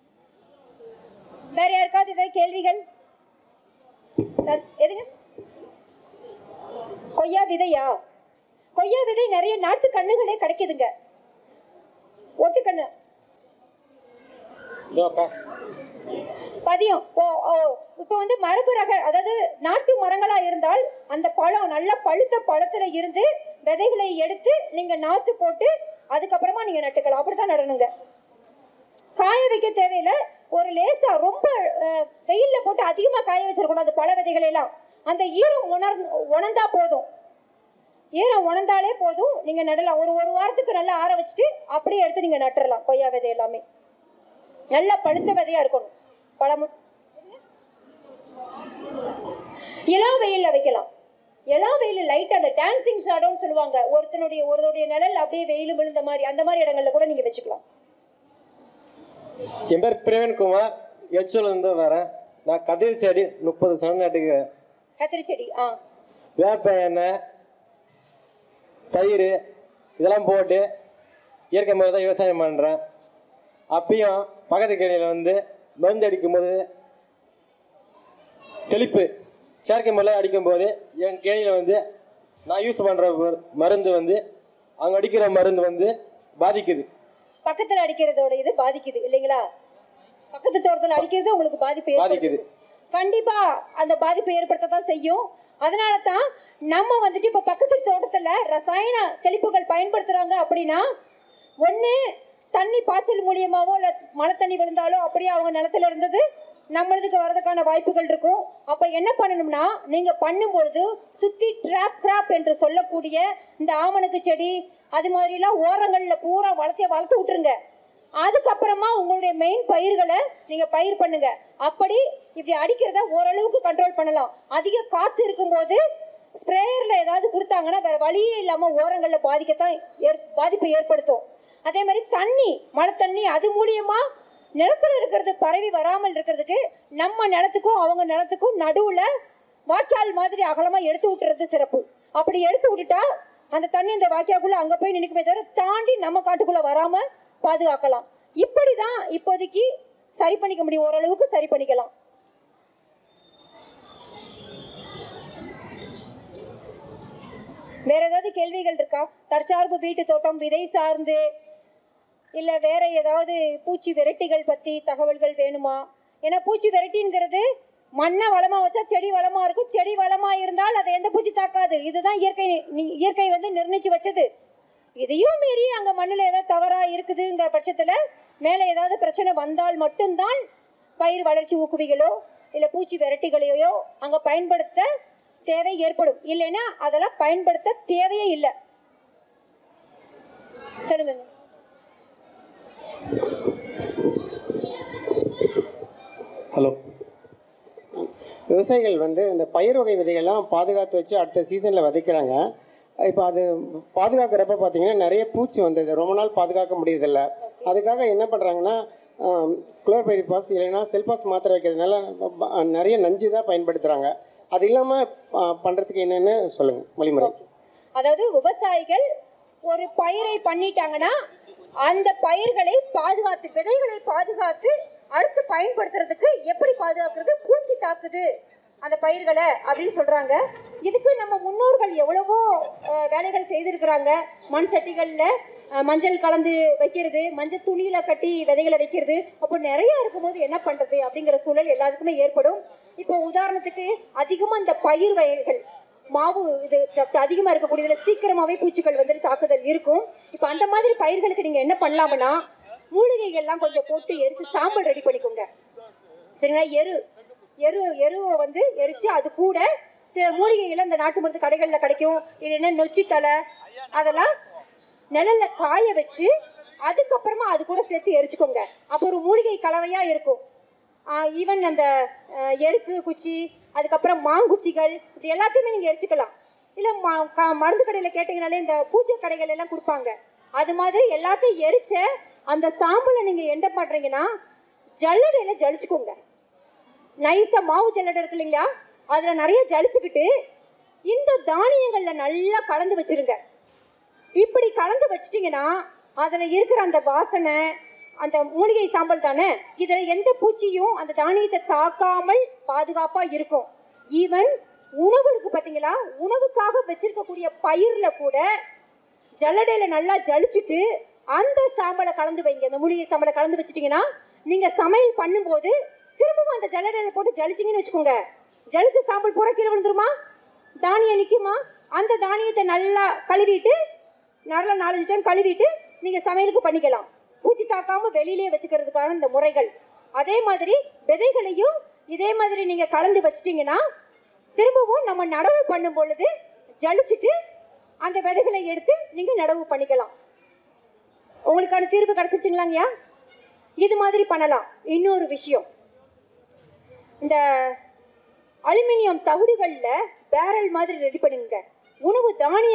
வேற யாருக்காவது ஏதாவது கேள்விகள்? எதுங்க? கொய்யா விதையா? கொய்யா விதை நிறைய நாட்டு கண்ணுகளே கிடைக்குதுங்க. ஒட்டுக்கண்ணு பதியம். இப்போ வந்து மரபு ரக, அதாவது நாட்டு மரங்களா இருந்தால் அந்த பழம் நல்ல பழுத்த பழத்துல இருந்து விதைகளை எடுத்து நீங்க நாத்து போட்டு அதுக்கப்புறமா நீங்க நட்டுக்கலாம். அப்படித்தான் நடணுங்க. காய வைக்க தேவையில்லை. ஒரு லேசா ரொம்ப வெயில்ல போட்டு அதிகமா காய வச்சிடக்கூடாது பழ விதைகள் எல்லாம். அந்த ஈரம் உணர்ந்தா போதும். ஈரம் உணர்ந்தாலே போதும், நீங்க நடலாம். ஒரு வாரத்துக்கு நல்லா ஆற வச்சுட்டு அப்படியே எடுத்து நீங்க நட்டுறலாம். கொய்யா விதை எல்லாமே நல்லா பழுத்த விதையா இருக்கணும். பழமும் இளா வெயில்ல வைக்கலாம். இளா வெயில் லைட் அந்த டான்சிங் ஷேடோன்னு சொல்லுவாங்க. ஒருத்தருடைய நிழல் அப்படியே வெயில் விழுந்த மாதிரி அந்த மாதிரி இடங்கள்ல கூட நீங்க வச்சுக்கலாம். என் பேர் பிரவீன்குமார், எச்சூர்ல இருந்து வரேன். நான் கத்திரி செடி 30 சதம் நட்டுக்கிறேன். கத்திரி செடி வேப்ப எண்ணெய், தயிர் இதெல்லாம் போட்டு இயற்கை முறை தான் விவசாயம் பண்ணுறேன். அப்பயும் பக்கத்து கேணியில் வந்து மருந்து அடிக்கும்போது தெளிப்பு செயற்கை முறையில் அடிக்கும்போது என் கேணியில் வந்து நான் யூஸ் பண்ணுற மருந்து வந்து அவங்க அடிக்கிற மருந்து வந்து பாதிக்குது. பக்கத்தில் அடிக்கிறதோட இது பாதிக்குது இல்லைங்களா? பக்கத்து தோட்டத்தில் அடிக்கிறது உங்களுக்கு பாதிக்குது. கண்டிப்பா அந்த பாதிப்பு ஏற்படுத்தத்தான் செய்யும். அதனால தான் நம்ம வந்துட்டு இப்போ பக்கத்து தோட்டத்தில் ரசாயன தெளிப்புகள் பயன்படுத்துறாங்க. அப்படின்னா ஒன்று தண்ணி பாய்ச்சல் மூலியமாவோ இல்லை மழை தண்ணி விழுந்தாலோ அப்படியே அவங்க நிலத்துல இருந்தது நம்மளுக்கு வர்றதுக்கான வாய்ப்புகள் இருக்கும். அப்போ என்ன பண்ணணும்னா நீங்க பண்ணும்பொழுது சுத்தி ட்ராப் என்று சொல்லக்கூடிய இந்த ஆமணக்கு செடி அது மாதிரிலாம் ஓரங்களில் பூரா வளர்த்து விட்டுருங்க. அதுக்கப்புறமா உங்களுடைய மெயின் பயிர்களை நீங்க பயிர் பண்ணுங்க. அப்படி இப்படி அடிக்கிறத ஓரளவுக்கு கண்ட்ரோல் பண்ணலாம். அதிக காத்து இருக்கும்போது ஸ்ப்ரேயர்ல ஏதாவது கொடுத்தாங்கன்னா வேற வழியே இல்லாம ஓரங்கள்ல பாதிப்பை ஏற்படுத்தும். அதே மாதிரி தண்ணி, மழை தண்ணி அது மூலியமா நிலத்துல இருக்கிறது பரவி வராமல் இருக்கிறதுக்கு நம்ம நிலத்துக்கும் அவங்க நிலத்துக்கும் நடுவுல வாய்க்கால் மாதிரி அகலமா எடுத்து விட்டுறது சிறப்பு. அப்படி எடுத்து விட்டுட்டா அந்த தண்ணி இந்த வாய்க்காக்குள்ள அங்க போய் நினைக்குமே தவிர தாண்டி நம்ம காட்டுக்குள்ள வராம பாதுகாக்கலாம். இப்படிதான் இப்போதைக்கு சரி பண்ணிக்க முடியும். ஓரளவுக்கு சரி பண்ணிக்கலாம். வேற ஏதாவது கேள்விகள் இருக்கா? தற்சார்பு வீட்டு தோட்டம் விதை சார்ந்து இல்ல வேற ஏதாவது பூச்சி வெரைட்டிகள் பத்தி தகவல்கள் வேணுமா? ஏன்னா பூச்சி வெரைட்டிங்கிறது மண்ணை வளமா வச்சா செடி வளமா இருக்கும். செடி வளமா இருந்தால் அதை எந்த பூச்சி தாக்காது. இதுதான் இயற்கை வந்து நிர்ணயிச்சு வச்சது. இதையும் மீறி அங்க மண்ணுல ஏதாவது தவறா இருக்குதுங்கிற பட்சத்துல மேல ஏதாவது பிரச்சனை வந்தால் மட்டும்தான் பயிர் வளர்ச்சி ஊக்குவிகளோ இல்ல பூச்சி வெரைட்டிகளையோ அங்க பயன்படுத்த தேவை ஏற்படும். இல்லைன்னா அதெல்லாம் பயன்படுத்த தேவையே இல்லை. சொல்லுங்க. ஹலோ, விவசாயிகள் வந்து இந்த பயிர் வகை விதைகள்லாம் பாதுகாத்து வச்சு அடுத்த சீசனில் விதைக்கிறாங்க. இப்போ அது பாதுகாக்கிறப்ப பார்த்தீங்கன்னா நிறைய பூச்சி வந்தது, ரொம்ப நாள் பாதுகாக்க முடியறதில்ல. அதுக்காக என்ன பண்ணுறாங்கன்னா குளோர்பைரிபாஸ் இல்லைன்னா செல்பாஸ் மாத்திரை வைக்கிறதுனால நிறைய நஞ்சு தான் பயன்படுத்துகிறாங்க. அது இல்லாமல் பண்ணுறதுக்கு என்னென்னு சொல்லுங்கள் வழிமுறை. அதாவது விவசாயிகள் ஒரு பயிரை பண்ணிட்டாங்கன்னா அந்த பயிர்களை பாதுகாத்து, விதைகளை பாதுகாத்து அடுத்து பயன்படுத்துறதுக்கு எப்படி பாதுகாக்கிறது, பூச்சி தாக்குது அந்த பயிர்களை அப்படின்னு சொல்றாங்க. இதுக்கு நம்ம முன்னோர்கள் எவ்வளவோ வேலைகள் செய்திருக்கிறாங்க. மண் சட்டிகள்ல மஞ்சள் கலந்து வைக்கிறது, மஞ்சள் துணியில கட்டி விதைகளை வைக்கிறது. அப்போ நிறைய இருக்கும்போது என்ன பண்றது அப்படிங்கிற சூழல் எல்லாத்துக்குமே ஏற்படும். இப்போ உதாரணத்துக்கு அதிகமா இந்த பயிர் வகைகள் மாவு இது சத்து அதிகமா இருக்கக்கூடியதுல சீக்கிரமாவே பூச்சிகள் வந்து தாக்குதல் இருக்கும். இப்போ அந்த மாதிரி பயிர்களுக்கு நீங்க என்ன பண்ணலாம்னா மூலிகைகள்லாம் கொஞ்சம் போட்டு எரிச்சு சாம்பல் ரெடி பண்ணிக்கோங்க. சரிங்களா? எருவை வந்து எரிச்சு அது கூட சில மூலிகைகள் இந்த நாட்டு மருந்து கடைகள்ல கிடைக்கும். இல்லைன்னா நொச்சி தலை அதெல்லாம் நிழல்ல காய வச்சு அதுக்கப்புறமா அது கூட சேர்த்து எரிச்சுக்கோங்க. அப்போ ஒரு மூலிகை கலவையா இருக்கும். ஈவன் அந்த எருக்கு குச்சி, அதுக்கப்புறம் மாங்குச்சிகள், இது எல்லாத்தையுமே நீங்க எரிச்சுக்கலாம். இல்ல மருந்து கடையில கேட்டீங்கனாலே இந்த பூஜை கடைகள் எல்லாம் கொடுப்பாங்க. அது மாதிரி எல்லாத்தையும் எரிச்ச அந்த சாம்பலை நீங்க என்ன பண்றீங்கன்னா ஜல்லடையில ஜலிச்சுக்கோங்க. நைஸா மாவு ஜல்லடை இருக்கு இல்லைங்களா, அதுல நிறைய ஜலிச்சுக்கிட்டு இந்த தானியங்கள்ல நல்லா கலந்து வச்சிருங்க. இப்படி கலந்து வச்சிட்டீங்கன்னா அதுல இருக்கிற அந்த வாசனை, அந்த மூலிகை சாம்பல் தானே, இதுல எந்த பூச்சியும் அந்த தானியத்தை தாக்காமல் பாதுகாப்பா இருக்கும். ஈவன் உணவுக்கு பாத்தீங்களா, உணவுக்காக வச்சிருக்கக்கூடிய பயிர்ல கூட ஜல்லடையில நல்லா ஜலிச்சுட்டு அந்த சாம்பலை கலந்து வைங்க. அந்த மூலிகை சாம்பலை கலந்து வச்சிட்டீங்கன்னா நீங்க சமையல் பண்ணும்போது திரும்பவும் அந்த ஜல்லடையில போட்டு ஜலிச்சிங்கன்னு வச்சுக்கோங்க, ஜலிச்ச சாம்பல் பூரா கீழே விழுந்துருமா, தானியம் நிக்குமா. அந்த தானியத்தை நல்லா கழுவிட்டு நல்லா 4-5 டைம் கழுவிட்டு நீங்க சமையலுக்கு பண்ணிக்கலாம். பூச்சி தாக்காம வெளியிலேயே வச்சுக்கிறதுக்கான இந்த முறைகள். அதே மாதிரி விதைகளையும் இதே மாதிரி நீங்க கலந்து வச்சிட்டீங்கன்னா திரும்பவும் நம்ம நடவு பண்ணும் பொழுது ஜலிச்சுட்டு அந்த விதைகளை எடுத்து நீங்க நடவு பண்ணிக்கலாம். உங்களுக்கான தீர்வு கிடைச்சிச்சுங்களாங்கய்யா? இது மாதிரி பண்ணலாம். இன்னொரு விஷயம், இந்த அலுமினியம் தகுடுகள்ல பேரல் மாதிரி ரெடி பண்ணுங்க. உணவு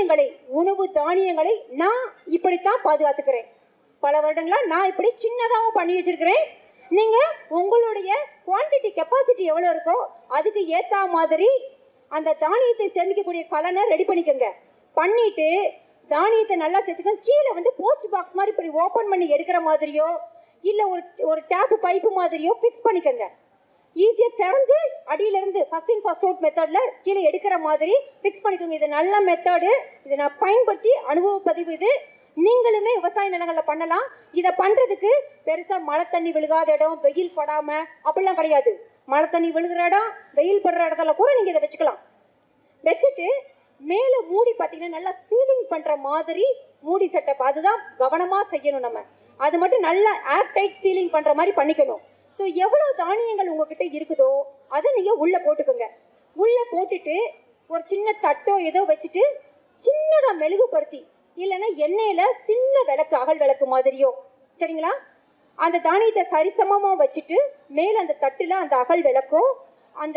தானியங்களை நான் இப்படித்தான் பாதுகாத்துக்கிறேன். பல வருடங்களா நான் இப்படி சின்னதாகவும் பண்ணி வச்சிருக்கிறேன். நீங்க உங்களுடைய குவான்டிட்டி கெப்பாசிட்டி எவ்வளவு இருக்கோ அதுக்கு ஏத்த மாதிரி அந்த தானியத்தை சேமிக்கக்கூடிய கலனை ரெடி பண்ணிக்கோங்க. பண்ணிட்டு தானியத்தை நல்லா சேர்த்துக்க. கீழே வந்து போஸ்ட் பாக்ஸ் மாதிரி இப்படி ஓபன் பண்ணி எடுக்கிற மாதிரியோ இல்ல ஒரு டேப் பைப்பு மாதிரியோ பிக்ஸ் பண்ணிக்கோங்க. ஈஸியா திறந்து அடியில இருந்து ஃபர்ஸ்ட் இன் ஃபர்ஸ்ட் அவுட் மெத்தட்ல கீழே எடுக்கிற மாதிரி பிக்ஸ் பண்ணிக்கோங்க. இது நல்ல மெத்தடு. இதை நான் பயன்படுத்தி அனுபவ பதிவு. இது நீங்களுமே விவசாய நிலங்கள்ல பண்ணலாம். இதை பண்றதுக்கு பெருசா மழை தண்ணி விழுகாத இடம், வெயில் படாம அப்படிலாம் கிடையாது. மழை தண்ணி விழுகிற இடம், வெயில் படுற இடத்துல கூட நீங்க இதை வச்சுக்கலாம். வச்சுட்டு மேல மூடி பாத்தீங்கன்னா நல்லா சீலிங் பண்ற மாதிரி மூடி செட்டப். அதுதான் கவனமா செய்யணும். நம்ம அது மட்டும் நல்லா ஏர் டைட் சீலிங் பண்ற மாதிரி பண்ணிக்கணும். ஸோ எவ்வளவு தானியங்கள் உங்ககிட்ட இருக்குதோ அதை நீங்க உள்ள போட்டுக்கோங்க. உள்ள போட்டுட்டு ஒரு சின்ன தட்டோ ஏதோ வச்சுட்டு சின்னதா மெழுகுபடுத்தி இல்லைன்னா எண்ணெயில சின்ன விளக்கு, அகல் விளக்கு மாதிரியோ, சரிங்களா, அந்த தானியத்தை சரிசமமா வச்சுட்டு மேல அந்த தட்டுல அந்த அகல் விளக்கோ அந்த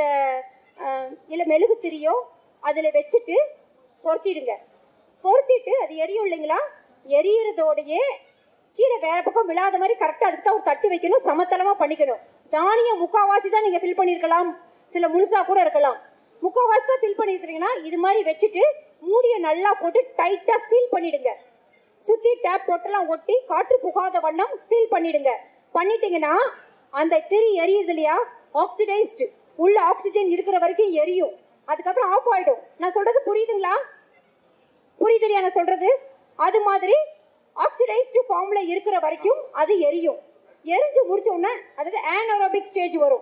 இல்ல மெழுகு திரியோ அதுல வச்சுட்டு பொருத்திடுங்க. பொருத்திட்டு அது எரியும் இல்லைங்களா, எரியறதோடையே கீழே வேற பக்கம் விழாத மாதிரி கரெக்டா அதுக்கு தான் ஒரு தட்டு வைக்கணும். சமத்தளமா பண்ணிக்கணும். தானியம் முக்காவாசி தான் நீங்க ஃபில் பண்ணிருக்கலாம், சில முழுசா கூட இருக்கலாம். முக்காவாசி தான் ஃபில் பண்ணிருக்கீங்கன்னா இது மாதிரி வச்சுட்டு மூடிய நல்லா போட்டு டைட்டா சீல் பண்ணிடுங்க. சுத்தி டேப் போட்டெல்லாம் ஒட்டி காற்று புகாத வண்ணம் சீல் பண்ணிடுங்க. பண்ணிட்டீங்கன்னா அந்த திரி எரியுது இல்லையா, ஆக்சிடைஸ்டு உள்ள ஆக்சிஜன் இருக்கிற வரைக்கும் எரியும். அதுக்கப்புறம் ஆஃப் ஆயிடும். நான் சொல்றது புரியுதுங்களா? புரியுது இல்லையா நான் சொல்றது? அது மாதிரி ஆக்சிடைஸ்டு ஃபார்ம்ல இருக்கிற வரைக்கும் அது எரியும். எரிஞ்சு முடிச்ச உடனே அதாவது ஆனரோபிக் ஸ்டேஜ் வரும்.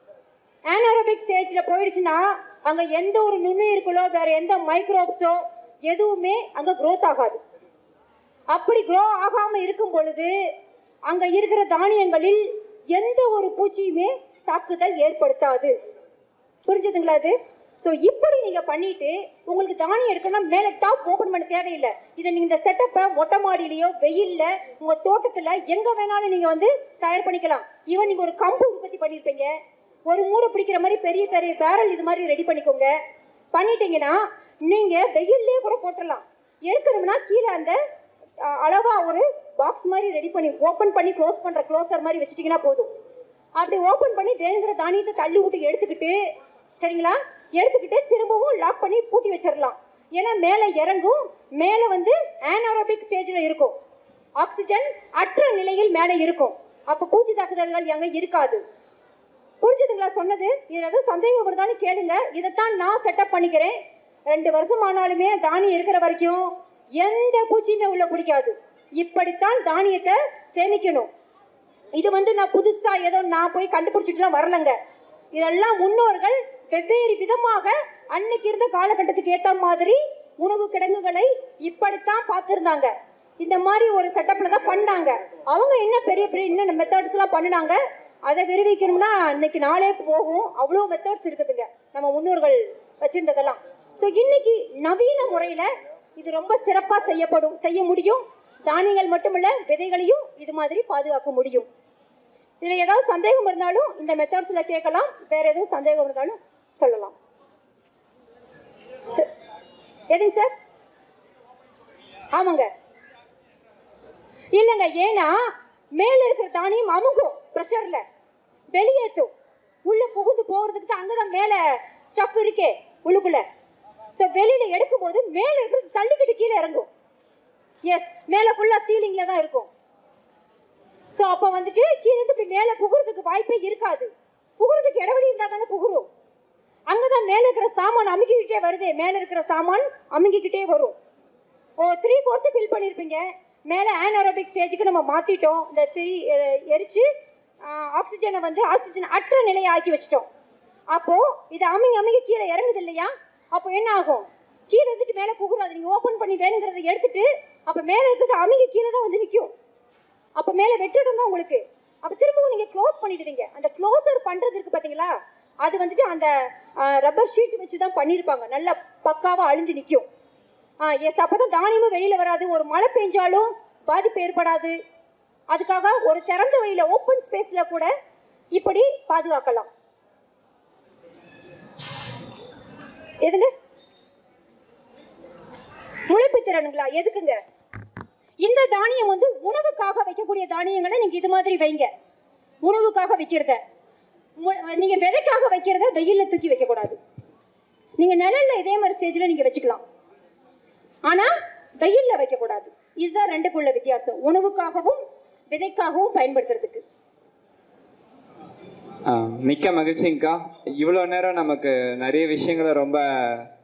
ஆனரோபிக் ஸ்டேஜ்ல போயிடுச்சுன்னா அங்க எந்த ஒரு நுண்ணுயிர்களோ வேற எந்த மைக்ரோப்ஸோ எதுவுமே அங்க க்ரோத் ஆகாது. அப்படி க்ரோ ஆகாம இருக்கும் பொழுது அங்க இருக்கிற தானியங்களில் எந்த ஒரு பூச்சியுமே தாக்குதல் ஏற்படுத்தாது. புரிஞ்சுதுங்களா? அது ஸோ இப்படி நீங்க பண்ணிட்டு உங்களுக்கு தானியம் எடுக்கணும் மேல டாப் ஓபன் பண்ண தேவையில்லை. இதை நீங்க இந்த செட்டப்பை மொட்டை மாடியிலயோ வெயில்ல உங்க தோட்டத்துல எங்க வேணாலும் நீங்க வந்து தயார் பண்ணிக்கலாம். ஈவன் நீங்க ஒரு கம்பு உற்பத்தி பண்ணிருப்பீங்க, ஒரு மூடை பிடிக்கிற மாதிரி பெரிய பெரிய பேரல் இது மாதிரி ரெடி பண்ணிக்கோங்க. பண்ணிட்டீங்கன்னா நீங்க வெயிலே கூட போட்டுடலாம். எடுக்கணும்னா கீழே அந்த அளவா ஒரு பாக்ஸ் மாதிரி ரெடி பண்ணி ஓபன் பண்ணி க்ளோஸ் பண்ற க்ளோசர் மாதிரி வச்சுட்டீங்கன்னா போதும். அப்படி ஓபன் பண்ணி வேணுங்கிற தானியத்தை தள்ளி விட்டு எடுத்துக்கிட்டு, சரிங்களா, எடுத்துக்கிட்டு திரும்பவும் லாக் பண்ணி பூட்டி வச்சிடலாம். ஏன்னா மேலே இறங்கும், மேலே வந்து ஆனரோபிக் ஸ்டேஜ்ல இருக்கும், ஆக்சிஜன் அற்ற நிலையில் மேலே இருக்கும். அப்ப பூச்சி தாக்குதல்கள் எங்க இருக்காது. புரிஞ்சுதுங்களா சொன்னது? இதுல ஏதோ சந்தேகம் வருதான்னு கேளுங்க. இதைத்தான் நான் செட்டப் பண்ணிக்கிறேன். 2 வருஷம் ஆனாலுமே தானியம் இருக்கிற வரைக்கும் எந்த பூச்சியுமே உள்ள பிடிக்காது. இப்படித்தான் தானியத்தை சேமிக்கணும். இது நான் புதுசா ஏதோ நான் போய் கண்டுபிடிச்சிட்டுலாம் வரலங்க. இதெல்லாம் முன்னோர்கள் வெவ்வேறு விதமாக அன்னைக்கு இருந்த காலகட்டத்துக்கு ஏற்ற மாதிரி உணவு கிடங்குகளை இப்படித்தான் பார்த்திருந்தாங்க. இந்த மாதிரி ஒரு செட்டப்ல தான் பண்ணாங்க. அவங்க என்ன பெரிய பெரிய இன்னும் மெத்தட்ஸ் எல்லாம் பண்ணினாங்க. அதை விரிவிக்கணும்னா இன்னைக்கு நாளே போகும். அவ்வளவு மெத்தட்ஸ் இருக்குதுங்க நம்ம முன்னோர்கள் வச்சிருந்ததெல்லாம். ஸோ இன்னைக்கு நவீன முறையில இது ரொம்ப சிறப்பா செய்ய முடியும். தானியங்கள் மட்டுமல்ல, விதைகளையும் இது மாதிரி பாதுகாக்க முடியும். இதுல ஏதாவது சந்தேகம் இருந்தாலும் இந்த மெத்தட்ஸ்ல கேட்கலாம். வேற எதுவும் சந்தேகம் இருந்தாலும் சொல்லலாம். எதுங்க சார்? ஆமாங்க. இல்லங்க, ஏன்னா மேல இருக்கிற தானியம் அமுங்கும், பிரஷர்ல வெளியேற்றும். உள்ள புகுந்து போறதுக்கு அங்கதான் மேல ஸ்டஃப் இருக்கே உள்ளுக்குள்ள. சோ வெளியில எடுக்கும் போது மேல இருக்கிறது தள்ளிக்கிட்டு கீழே இறங்கும். எஸ், மேல ஃபுல்லா சீலிங்ல தான் இருக்கும். சோ அப்ப கீழே இப்படி மேல புகுறதுக்கு வாய்ப்பே இருக்காது. புகுறதுக்கு இடவெளி இருந்தா தானே புகுரும். அங்கதான் மேல இருக்கிற சாமான் அமுங்கிக்கிட்டே வருது. மேல இருக்கிற சாமான் அமுங்கிக்கிட்டே வரும். 3/4 ஃபில் பண்ணிருப்பீங்க. மேல ஆனரோபிக் ஸ்டேஜுக்கு நம்ம மாத்திட்டோம். இந்த எரிச்சு ஆக்சிஜனை ஆக்சிஜன் அற்ற நிலையை ஆக்கி வச்சிட்டோம். அப்போ இது அமுங்கி கீழே இறங்குது இல்லையா? அப்போ என்ன ஆகும்? கீழே இருந்துட்டு மேல புகுறாது. நீங்க ஓபன் பண்ணி வேணுங்கிறத எடுத்துட்டு அப்ப மேல இருக்கிறது அமுங்கி கீழே தான் நிற்கும். அப்ப மேல வெற்றிடம் தான் உங்களுக்கு. அப்ப திரும்பவும் நீங்க க்ளோஸ் பண்ணிடுவீங்க. அந்த க்ளோசர் பண்றது இருக்கு பாத்தீங்களா? அது அந்த ரப்பர் ஷீட் வச்சுதான் பண்ணிருப்பாங்க. நல்லா பக்காவா அழிஞ்சு நிற்கும். எஸ், அப்பதான் தானியமும் வெளியில வராது. ஒரு மழை பெஞ்சாலும் பாதிப்பு ஏற்படாது. அதுக்காக ஒரு திறந்த வழியில ஓப்பன் ஸ்பேஸ்ல கூட இப்படி பாதுகாக்கலாம். எதுங்க? முளைப்பு திறனுங்களா? எதுக்குங்க? இந்த தானியம் உணவுக்காக வைக்கக்கூடிய தானியங்களை நீங்க இது மாதிரி வைங்க. உணவுக்காக வைக்கிறத நீங்க விதைக்காக வைக்கிறத வெயில்ல தூக்கி வைக்க கூடாது. நீங்க நிழல்ல இதே மாதிரி ஸ்டேஜ்ல நீங்க வச்சுக்கலாம். ஆனா வெயில்ல வைக்க கூடாது. இதுதான் ரெண்டுக்குள்ள வித்தியாசம். உணவுக்காகவும் விதைக்காகவும் பயன்படுத்துறதுக்கு. மிக்க மகிழ்ச்சிங்கக்கா. இவ்வளோ நேரம் நமக்கு நிறைய விஷயங்களை ரொம்ப